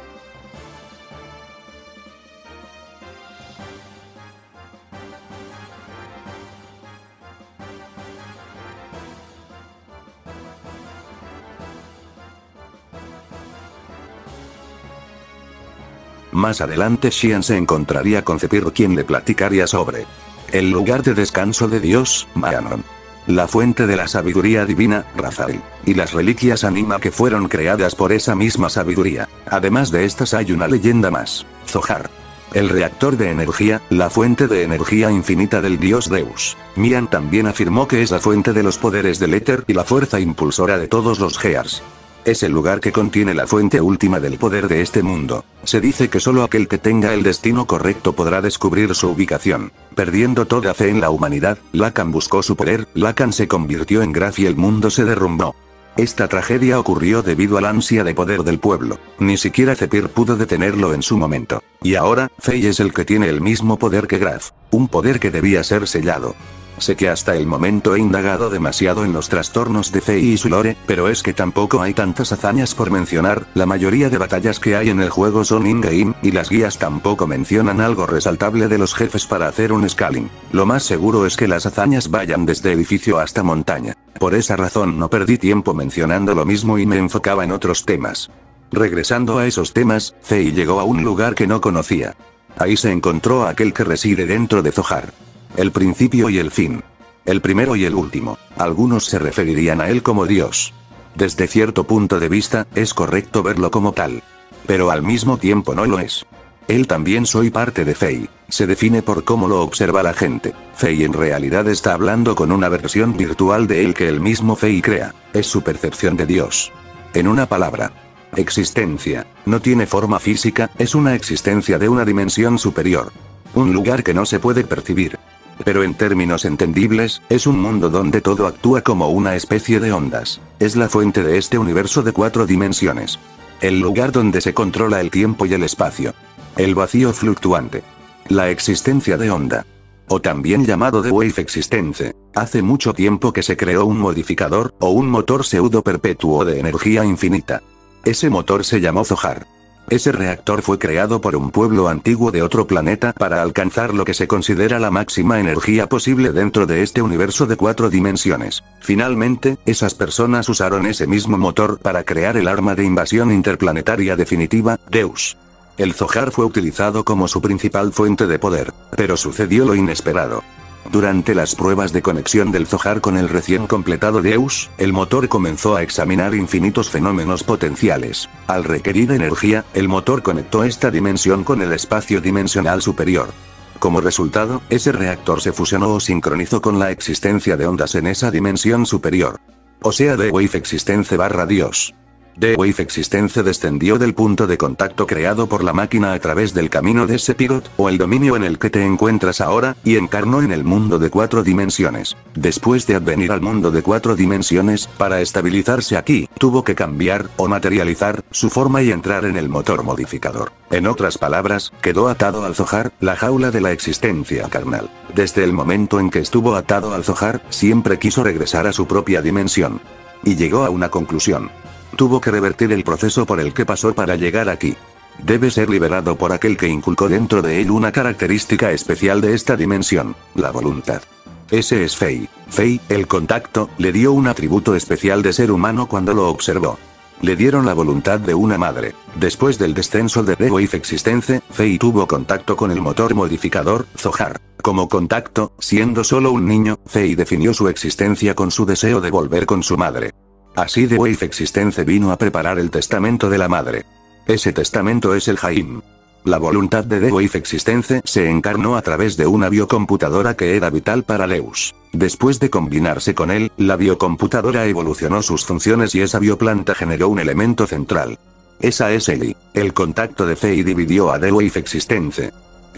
Más adelante Xian se encontraría con Zephyr, quien le platicaría sobre el lugar de descanso de Dios, Maanon, la fuente de la sabiduría divina, Rafael, y las reliquias anima que fueron creadas por esa misma sabiduría. Además de estas hay una leyenda más, Zohar, el reactor de energía, la fuente de energía infinita del dios Deus. Mian también afirmó que es la fuente de los poderes del éter y la fuerza impulsora de todos los Gears. Es el lugar que contiene la fuente última del poder de este mundo. Se dice que solo aquel que tenga el destino correcto podrá descubrir su ubicación. Perdiendo toda fe en la humanidad, Lacan buscó su poder, Lacan se convirtió en Graf y el mundo se derrumbó. Esta tragedia ocurrió debido al ansia de poder del pueblo. Ni siquiera Zephyr pudo detenerlo en su momento. Y ahora, Fei es el que tiene el mismo poder que Graf. Un poder que debía ser sellado. Sé que hasta el momento he indagado demasiado en los trastornos de Fei y su lore, pero es que tampoco hay tantas hazañas por mencionar, la mayoría de batallas que hay en el juego son in-game, y las guías tampoco mencionan algo resaltable de los jefes para hacer un scaling. Lo más seguro es que las hazañas vayan desde edificio hasta montaña. Por esa razón no perdí tiempo mencionando lo mismo y me enfocaba en otros temas. Regresando a esos temas, Fei llegó a un lugar que no conocía. Ahí se encontró a aquel que reside dentro de Zohar. El principio y el fin. El primero y el último. Algunos se referirían a él como Dios. Desde cierto punto de vista, es correcto verlo como tal. Pero al mismo tiempo no lo es. Él también soy parte de Fei. Se define por cómo lo observa la gente. Fei en realidad está hablando con una versión virtual de él que el mismo Fei crea. Es su percepción de Dios. En una palabra. Existencia. No tiene forma física, es una existencia de una dimensión superior. Un lugar que no se puede percibir. Pero en términos entendibles, es un mundo donde todo actúa como una especie de ondas. Es la fuente de este universo de cuatro dimensiones. El lugar donde se controla el tiempo y el espacio. El vacío fluctuante. La existencia de onda. O también llamado de Wave Existence. Hace mucho tiempo que se creó un modificador, o un motor pseudo perpetuo de energía infinita. Ese motor se llamó Zohar. Ese reactor fue creado por un pueblo antiguo de otro planeta para alcanzar lo que se considera la máxima energía posible dentro de este universo de cuatro dimensiones. Finalmente, esas personas usaron ese mismo motor para crear el arma de invasión interplanetaria definitiva, Deus. El Zohar fue utilizado como su principal fuente de poder, pero sucedió lo inesperado. Durante las pruebas de conexión del Zohar con el recién completado Deus, el motor comenzó a examinar infinitos fenómenos potenciales. Al requerir energía, el motor conectó esta dimensión con el espacio dimensional superior. Como resultado, ese reactor se fusionó o sincronizó con la existencia de ondas en esa dimensión superior. O sea, de Wave Existence barra Dios. The Wave Existence descendió del punto de contacto creado por la máquina a través del camino de Sephiroth, o el dominio en el que te encuentras ahora, y encarnó en el mundo de cuatro dimensiones. Después de advenir al mundo de cuatro dimensiones, para estabilizarse aquí, tuvo que cambiar, o materializar, su forma y entrar en el motor modificador. En otras palabras, quedó atado al Zohar, la jaula de la existencia carnal. Desde el momento en que estuvo atado al Zohar, siempre quiso regresar a su propia dimensión. Y llegó a una conclusión. Tuvo que revertir el proceso por el que pasó para llegar aquí. Debe ser liberado por aquel que inculcó dentro de él una característica especial de esta dimensión, la voluntad. Ese es Fei. Fei, el contacto, le dio un atributo especial de ser humano cuando lo observó. Le dieron la voluntad de una madre. Después del descenso de The Wave Existence, Fei tuvo contacto con el motor modificador, Zohar. Como contacto, siendo solo un niño, Fei definió su existencia con su deseo de volver con su madre. Así The Wave Existence vino a preparar el testamento de la madre. Ese testamento es el Jaim. La voluntad de The Wave Existence se encarnó a través de una biocomputadora que era vital para Deus. Después de combinarse con él, la biocomputadora evolucionó sus funciones y esa bioplanta generó un elemento central. Esa es Eli. El contacto de Fei dividió a The Wave Existence.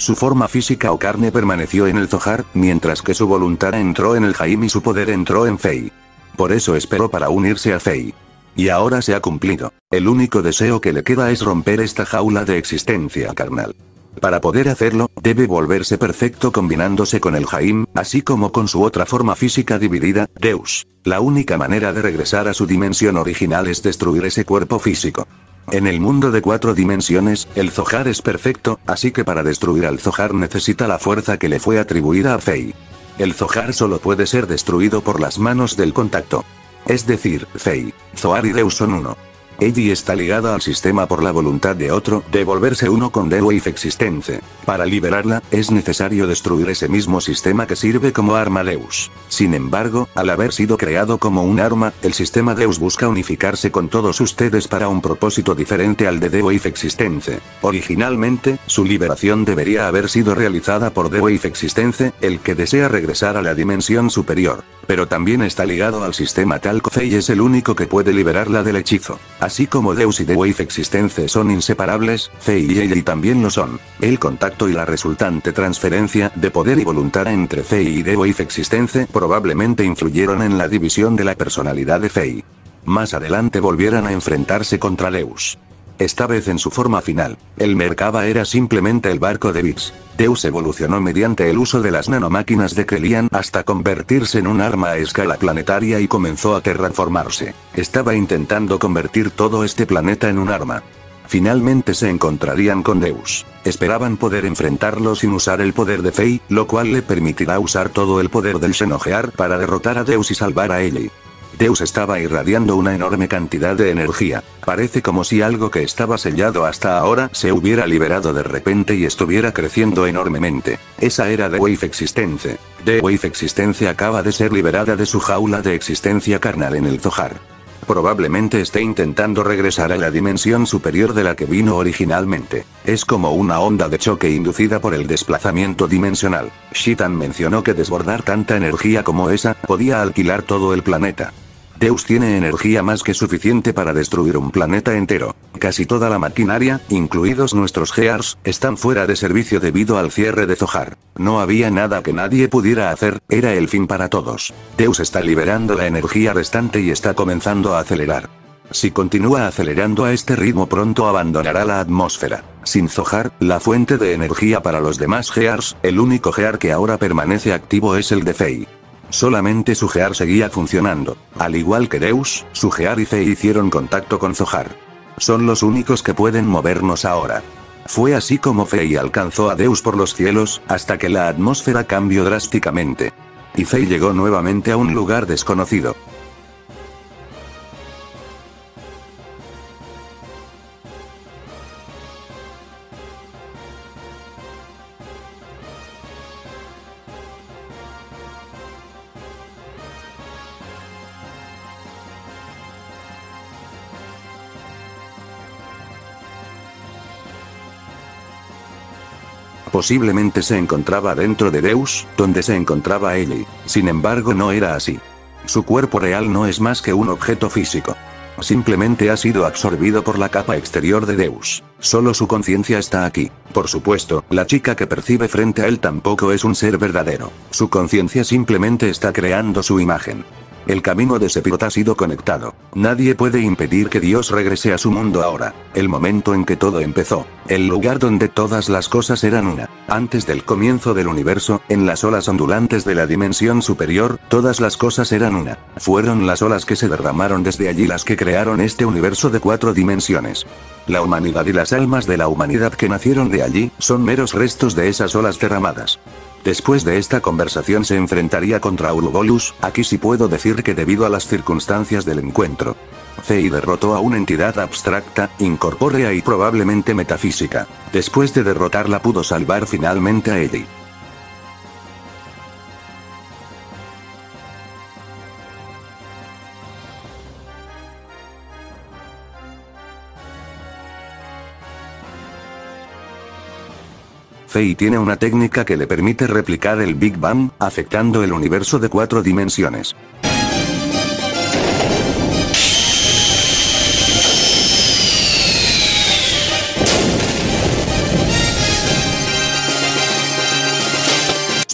Su forma física o carne permaneció en el Zohar, mientras que su voluntad entró en el Jaim y su poder entró en Fei. Por eso esperó para unirse a Fei. Y ahora se ha cumplido. El único deseo que le queda es romper esta jaula de existencia carnal. Para poder hacerlo, debe volverse perfecto combinándose con el Jaim, así como con su otra forma física dividida, Deus. La única manera de regresar a su dimensión original es destruir ese cuerpo físico. En el mundo de cuatro dimensiones, el Zohar es perfecto, así que para destruir al Zohar necesita la fuerza que le fue atribuida a Fei. El Zohar solo puede ser destruido por las manos del contacto. Es decir, Fei, Zohar y Deus son uno. Ella está ligada al sistema por la voluntad de otro, de volverse uno con Deus Existence. Para liberarla, es necesario destruir ese mismo sistema que sirve como arma Deus. Sin embargo, al haber sido creado como un arma, el sistema Deus busca unificarse con todos ustedes para un propósito diferente al de Deus Existence. Originalmente, su liberación debería haber sido realizada por Deus Existence, el que desea regresar a la dimensión superior. Pero también está ligado al sistema tal que Fei es el único que puede liberarla del hechizo. Así como Deus y Deus Existence son inseparables, Fei y ella también lo son. El contacto y la resultante transferencia de poder y voluntad entre Fei y Deus Existence probablemente influyeron en la división de la personalidad de Fei. Más adelante volvieran a enfrentarse contra Deus. Esta vez en su forma final. El Merkaba era simplemente el barco de Bix. Deus evolucionó mediante el uso de las nanomáquinas de Krelian hasta convertirse en un arma a escala planetaria y comenzó a terraformarse. Estaba intentando convertir todo este planeta en un arma. Finalmente se encontrarían con Deus. Esperaban poder enfrentarlo sin usar el poder de Fei, lo cual le permitirá usar todo el poder del Xenogear para derrotar a Deus y salvar a Ellie. Deus estaba irradiando una enorme cantidad de energía. Parece como si algo que estaba sellado hasta ahora se hubiera liberado de repente y estuviera creciendo enormemente. Esa era Deus Existence. Deus Existence acaba de ser liberada de su jaula de existencia carnal en el Zohar. Probablemente esté intentando regresar a la dimensión superior de la que vino originalmente. Es como una onda de choque inducida por el desplazamiento dimensional. Shitan mencionó que desbordar tanta energía como esa podía alquilar todo el planeta. Deus tiene energía más que suficiente para destruir un planeta entero. Casi toda la maquinaria, incluidos nuestros Gears, están fuera de servicio debido al cierre de Zohar. No había nada que nadie pudiera hacer, era el fin para todos. Deus está liberando la energía restante y está comenzando a acelerar. Si continúa acelerando a este ritmo pronto abandonará la atmósfera. Sin Zohar, la fuente de energía para los demás Gears, el único Gear que ahora permanece activo es el de Fei. Solamente su Gear seguía funcionando. Al igual que Deus, su Gear y Fei hicieron contacto con Zohar. Son los únicos que pueden movernos ahora. Fue así como Fei alcanzó a Deus por los cielos, hasta que la atmósfera cambió drásticamente. Y Fei llegó nuevamente a un lugar desconocido. Posiblemente se encontraba dentro de Deus, donde se encontraba Ellie. Sin embargo, no era así. Su cuerpo real no es más que un objeto físico. Simplemente ha sido absorbido por la capa exterior de Deus. Solo su conciencia está aquí. Por supuesto, la chica que percibe frente a él tampoco es un ser verdadero. Su conciencia simplemente está creando su imagen. El camino de Sephiroth ha sido conectado. Nadie puede impedir que Dios regrese a su mundo ahora. El momento en que todo empezó. El lugar donde todas las cosas eran una. Antes del comienzo del universo, en las olas ondulantes de la dimensión superior, todas las cosas eran una. Fueron las olas que se derramaron desde allí las que crearon este universo de cuatro dimensiones. La humanidad y las almas de la humanidad que nacieron de allí, son meros restos de esas olas derramadas. Después de esta conversación se enfrentaría contra Urubolus, aquí sí puedo decir que debido a las circunstancias del encuentro. Fei derrotó a una entidad abstracta, incorpórea y probablemente metafísica. Después de derrotarla pudo salvar finalmente a Ellie. Fei tiene una técnica que le permite replicar el Big Bang, afectando el universo de cuatro dimensiones.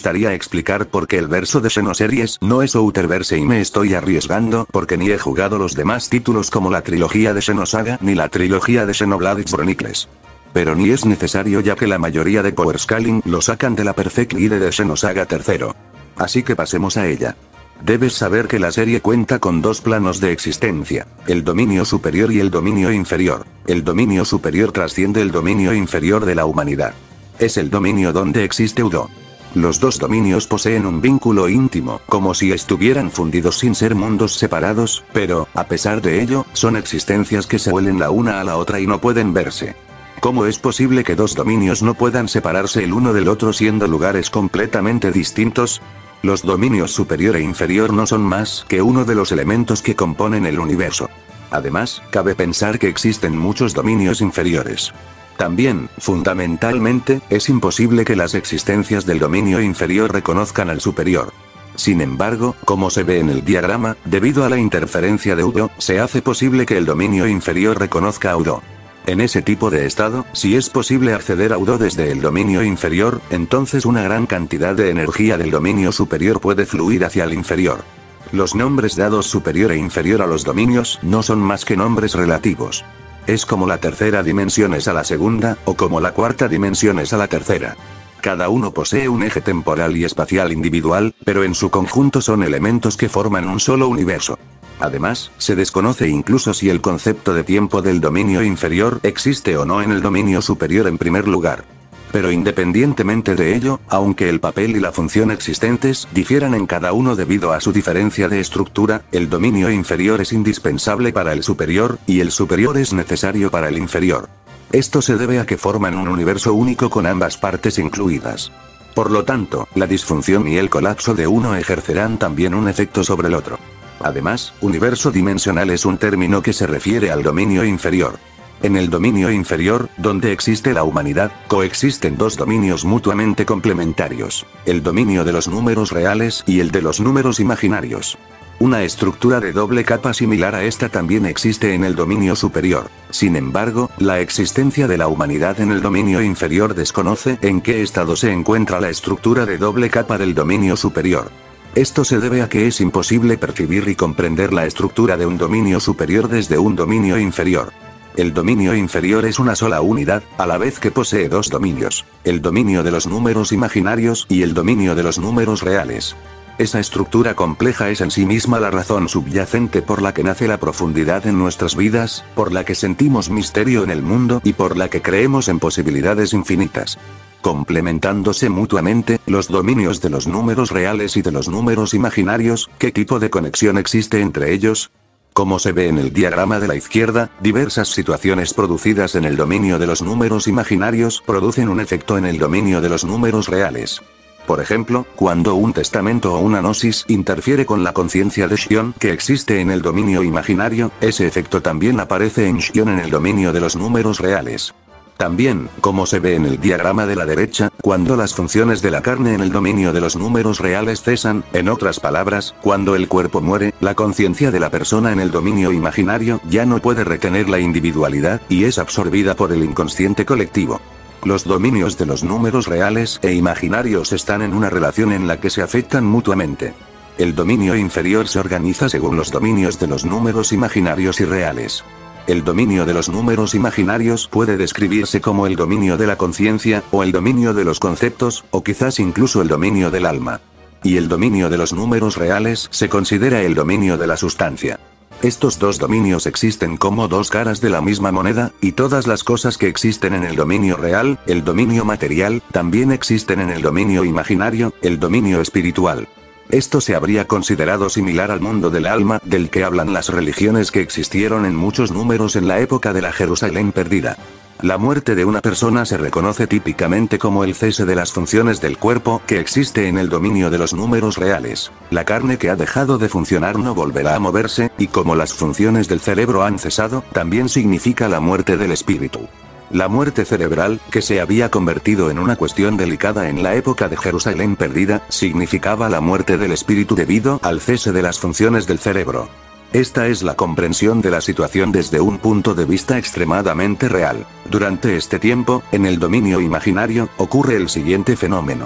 gustaría explicar por qué el verso de Xenoseries no es Outerverse y me estoy arriesgando porque ni he jugado los demás títulos como la trilogía de Xenosaga ni la trilogía de Xenoblade Chronicles. Pero ni es necesario ya que la mayoría de Powerscaling lo sacan de la Perfect Guide de Xenosaga tercero. Así que pasemos a ella. Debes saber que la serie cuenta con dos planos de existencia, el dominio superior y el dominio inferior. El dominio superior trasciende el dominio inferior de la humanidad. Es el dominio donde existe Udo. Los dos dominios poseen un vínculo íntimo, como si estuvieran fundidos sin ser mundos separados, pero, a pesar de ello, son existencias que se huelen la una a la otra y no pueden verse. ¿Cómo es posible que dos dominios no puedan separarse el uno del otro siendo lugares completamente distintos? Los dominios superior e inferior no son más que uno de los elementos que componen el universo. Además, cabe pensar que existen muchos dominios inferiores. También, fundamentalmente, es imposible que las existencias del dominio inferior reconozcan al superior. Sin embargo, como se ve en el diagrama, debido a la interferencia de Udo, se hace posible que el dominio inferior reconozca a Udo. En ese tipo de estado, si es posible acceder a Udo desde el dominio inferior, entonces una gran cantidad de energía del dominio superior puede fluir hacia el inferior. Los nombres dados superior e inferior a los dominios no son más que nombres relativos. Es como la tercera dimensión es a la segunda, o como la cuarta dimensión es a la tercera. Cada uno posee un eje temporal y espacial individual, pero en su conjunto son elementos que forman un solo universo. Además, se desconoce incluso si el concepto de tiempo del dominio inferior existe o no en el dominio superior en primer lugar. Pero independientemente de ello, aunque el papel y la función existentes difieran en cada uno debido a su diferencia de estructura, el dominio inferior es indispensable para el superior, y el superior es necesario para el inferior. Esto se debe a que forman un universo único con ambas partes incluidas. Por lo tanto, la disfunción y el colapso de uno ejercerán también un efecto sobre el otro. Además, universo dimensional es un término que se refiere al dominio inferior. En el dominio inferior, donde existe la humanidad, coexisten dos dominios mutuamente complementarios, el dominio de los números reales y el de los números imaginarios. Una estructura de doble capa similar a esta también existe en el dominio superior. Sin embargo, la existencia de la humanidad en el dominio inferior desconoce en qué estado se encuentra la estructura de doble capa del dominio superior. Esto se debe a que es imposible percibir y comprender la estructura de un dominio superior desde un dominio inferior. El dominio inferior es una sola unidad, a la vez que posee dos dominios, el dominio de los números imaginarios y el dominio de los números reales. Esa estructura compleja es en sí misma la razón subyacente por la que nace la profundidad en nuestras vidas, por la que sentimos misterio en el mundo y por la que creemos en posibilidades infinitas. Complementándose mutuamente, los dominios de los números reales y de los números imaginarios, ¿qué tipo de conexión existe entre ellos? Como se ve en el diagrama de la izquierda, diversas situaciones producidas en el dominio de los números imaginarios producen un efecto en el dominio de los números reales. Por ejemplo, cuando un testamento o una gnosis interfiere con la conciencia de Shion que existe en el dominio imaginario, ese efecto también aparece en Shion en el dominio de los números reales. También, como se ve en el diagrama de la derecha, cuando las funciones de la carne en el dominio de los números reales cesan, en otras palabras, cuando el cuerpo muere, la conciencia de la persona en el dominio imaginario ya no puede retener la individualidad, y es absorbida por el inconsciente colectivo. Los dominios de los números reales e imaginarios están en una relación en la que se afectan mutuamente. El dominio inferior se organiza según los dominios de los números imaginarios y reales. El dominio de los números imaginarios puede describirse como el dominio de la conciencia, o el dominio de los conceptos, o quizás incluso el dominio del alma. Y el dominio de los números reales se considera el dominio de la sustancia. Estos dos dominios existen como dos caras de la misma moneda, y todas las cosas que existen en el dominio real, el dominio material, también existen en el dominio imaginario, el dominio espiritual. Esto se habría considerado similar al mundo del alma, del que hablan las religiones que existieron en muchos números en la época de la Jerusalén perdida. La muerte de una persona se reconoce típicamente como el cese de las funciones del cuerpo que existe en el dominio de los números reales. La carne que ha dejado de funcionar no volverá a moverse, y como las funciones del cerebro han cesado, también significa la muerte del espíritu. La muerte cerebral, que se había convertido en una cuestión delicada en la época de Jerusalén perdida, significaba la muerte del espíritu debido al cese de las funciones del cerebro. Esta es la comprensión de la situación desde un punto de vista extremadamente real. Durante este tiempo, en el dominio imaginario, ocurre el siguiente fenómeno.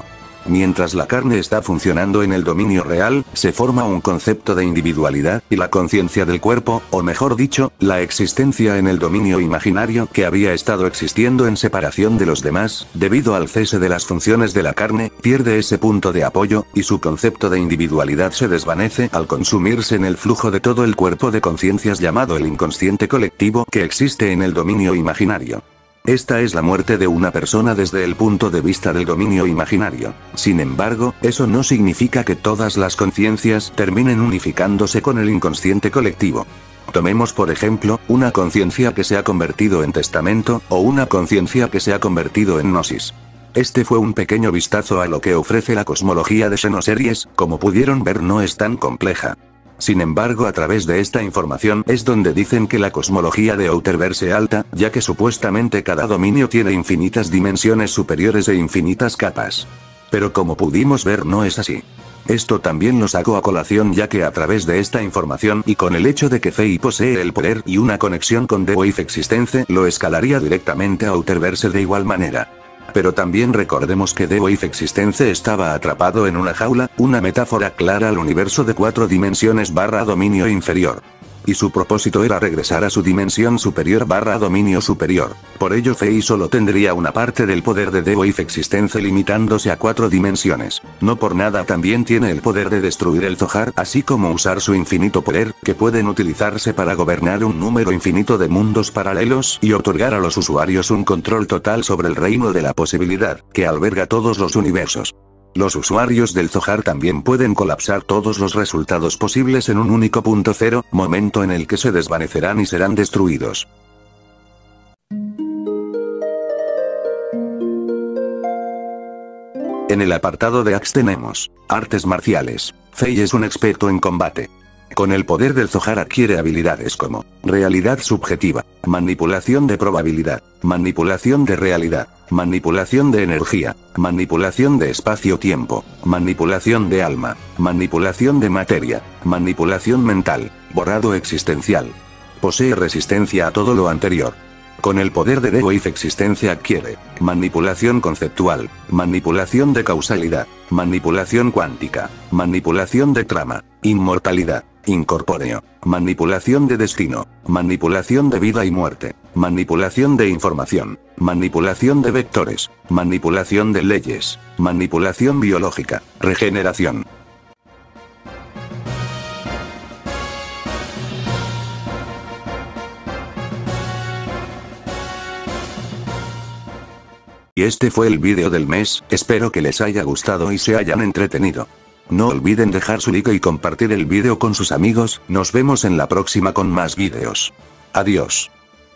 Mientras la carne está funcionando en el dominio real, se forma un concepto de individualidad, y la conciencia del cuerpo, o mejor dicho, la existencia en el dominio imaginario que había estado existiendo en separación de los demás, debido al cese de las funciones de la carne, pierde ese punto de apoyo, y su concepto de individualidad se desvanece al consumirse en el flujo de todo el cuerpo de conciencias llamado el inconsciente colectivo que existe en el dominio imaginario. Esta es la muerte de una persona desde el punto de vista del dominio imaginario. Sin embargo, eso no significa que todas las conciencias terminen unificándose con el inconsciente colectivo. Tomemos por ejemplo, una conciencia que se ha convertido en testamento, o una conciencia que se ha convertido en gnosis. Este fue un pequeño vistazo a lo que ofrece la cosmología de Xenoseries, como pudieron ver no es tan compleja. Sin embargo, a través de esta información es donde dicen que la cosmología de Outerverse alta, ya que supuestamente cada dominio tiene infinitas dimensiones superiores e infinitas capas. Pero como pudimos ver no es así. Esto también lo saco a colación ya que a través de esta información y con el hecho de que Fei posee el poder y una conexión con The Wave Existence lo escalaría directamente a Outerverse de igual manera. Pero también recordemos que The Wave Existence estaba atrapado en una jaula, una metáfora clara al universo de cuatro dimensiones barra dominio inferior. Y su propósito era regresar a su dimensión superior barra dominio superior. Por ello Fei solo tendría una parte del poder de The Wave Existence limitándose a cuatro dimensiones. No por nada también tiene el poder de destruir el Zohar, así como usar su infinito poder, que pueden utilizarse para gobernar un número infinito de mundos paralelos y otorgar a los usuarios un control total sobre el reino de la posibilidad, que alberga todos los universos. Los usuarios del Zohar también pueden colapsar todos los resultados posibles en un único punto cero, momento en el que se desvanecerán y serán destruidos. En el apartado de Axe tenemos artes marciales. Fei es un experto en combate. Con el poder del Zohar adquiere habilidades como realidad subjetiva, manipulación de probabilidad, manipulación de realidad, manipulación de energía, manipulación de espacio-tiempo, manipulación de alma, manipulación de materia, manipulación mental, borrado existencial. Posee resistencia a todo lo anterior. Con el poder de The Wave Existence adquiere manipulación conceptual, manipulación de causalidad, manipulación cuántica, manipulación de trama, inmortalidad, incorpóreo, manipulación de destino, manipulación de vida y muerte, manipulación de información, manipulación de vectores, manipulación de leyes, manipulación biológica, regeneración. Y este fue el vídeo del mes, espero que les haya gustado y se hayan entretenido. No olviden dejar su like y compartir el vídeo con sus amigos, nos vemos en la próxima con más vídeos. Adiós.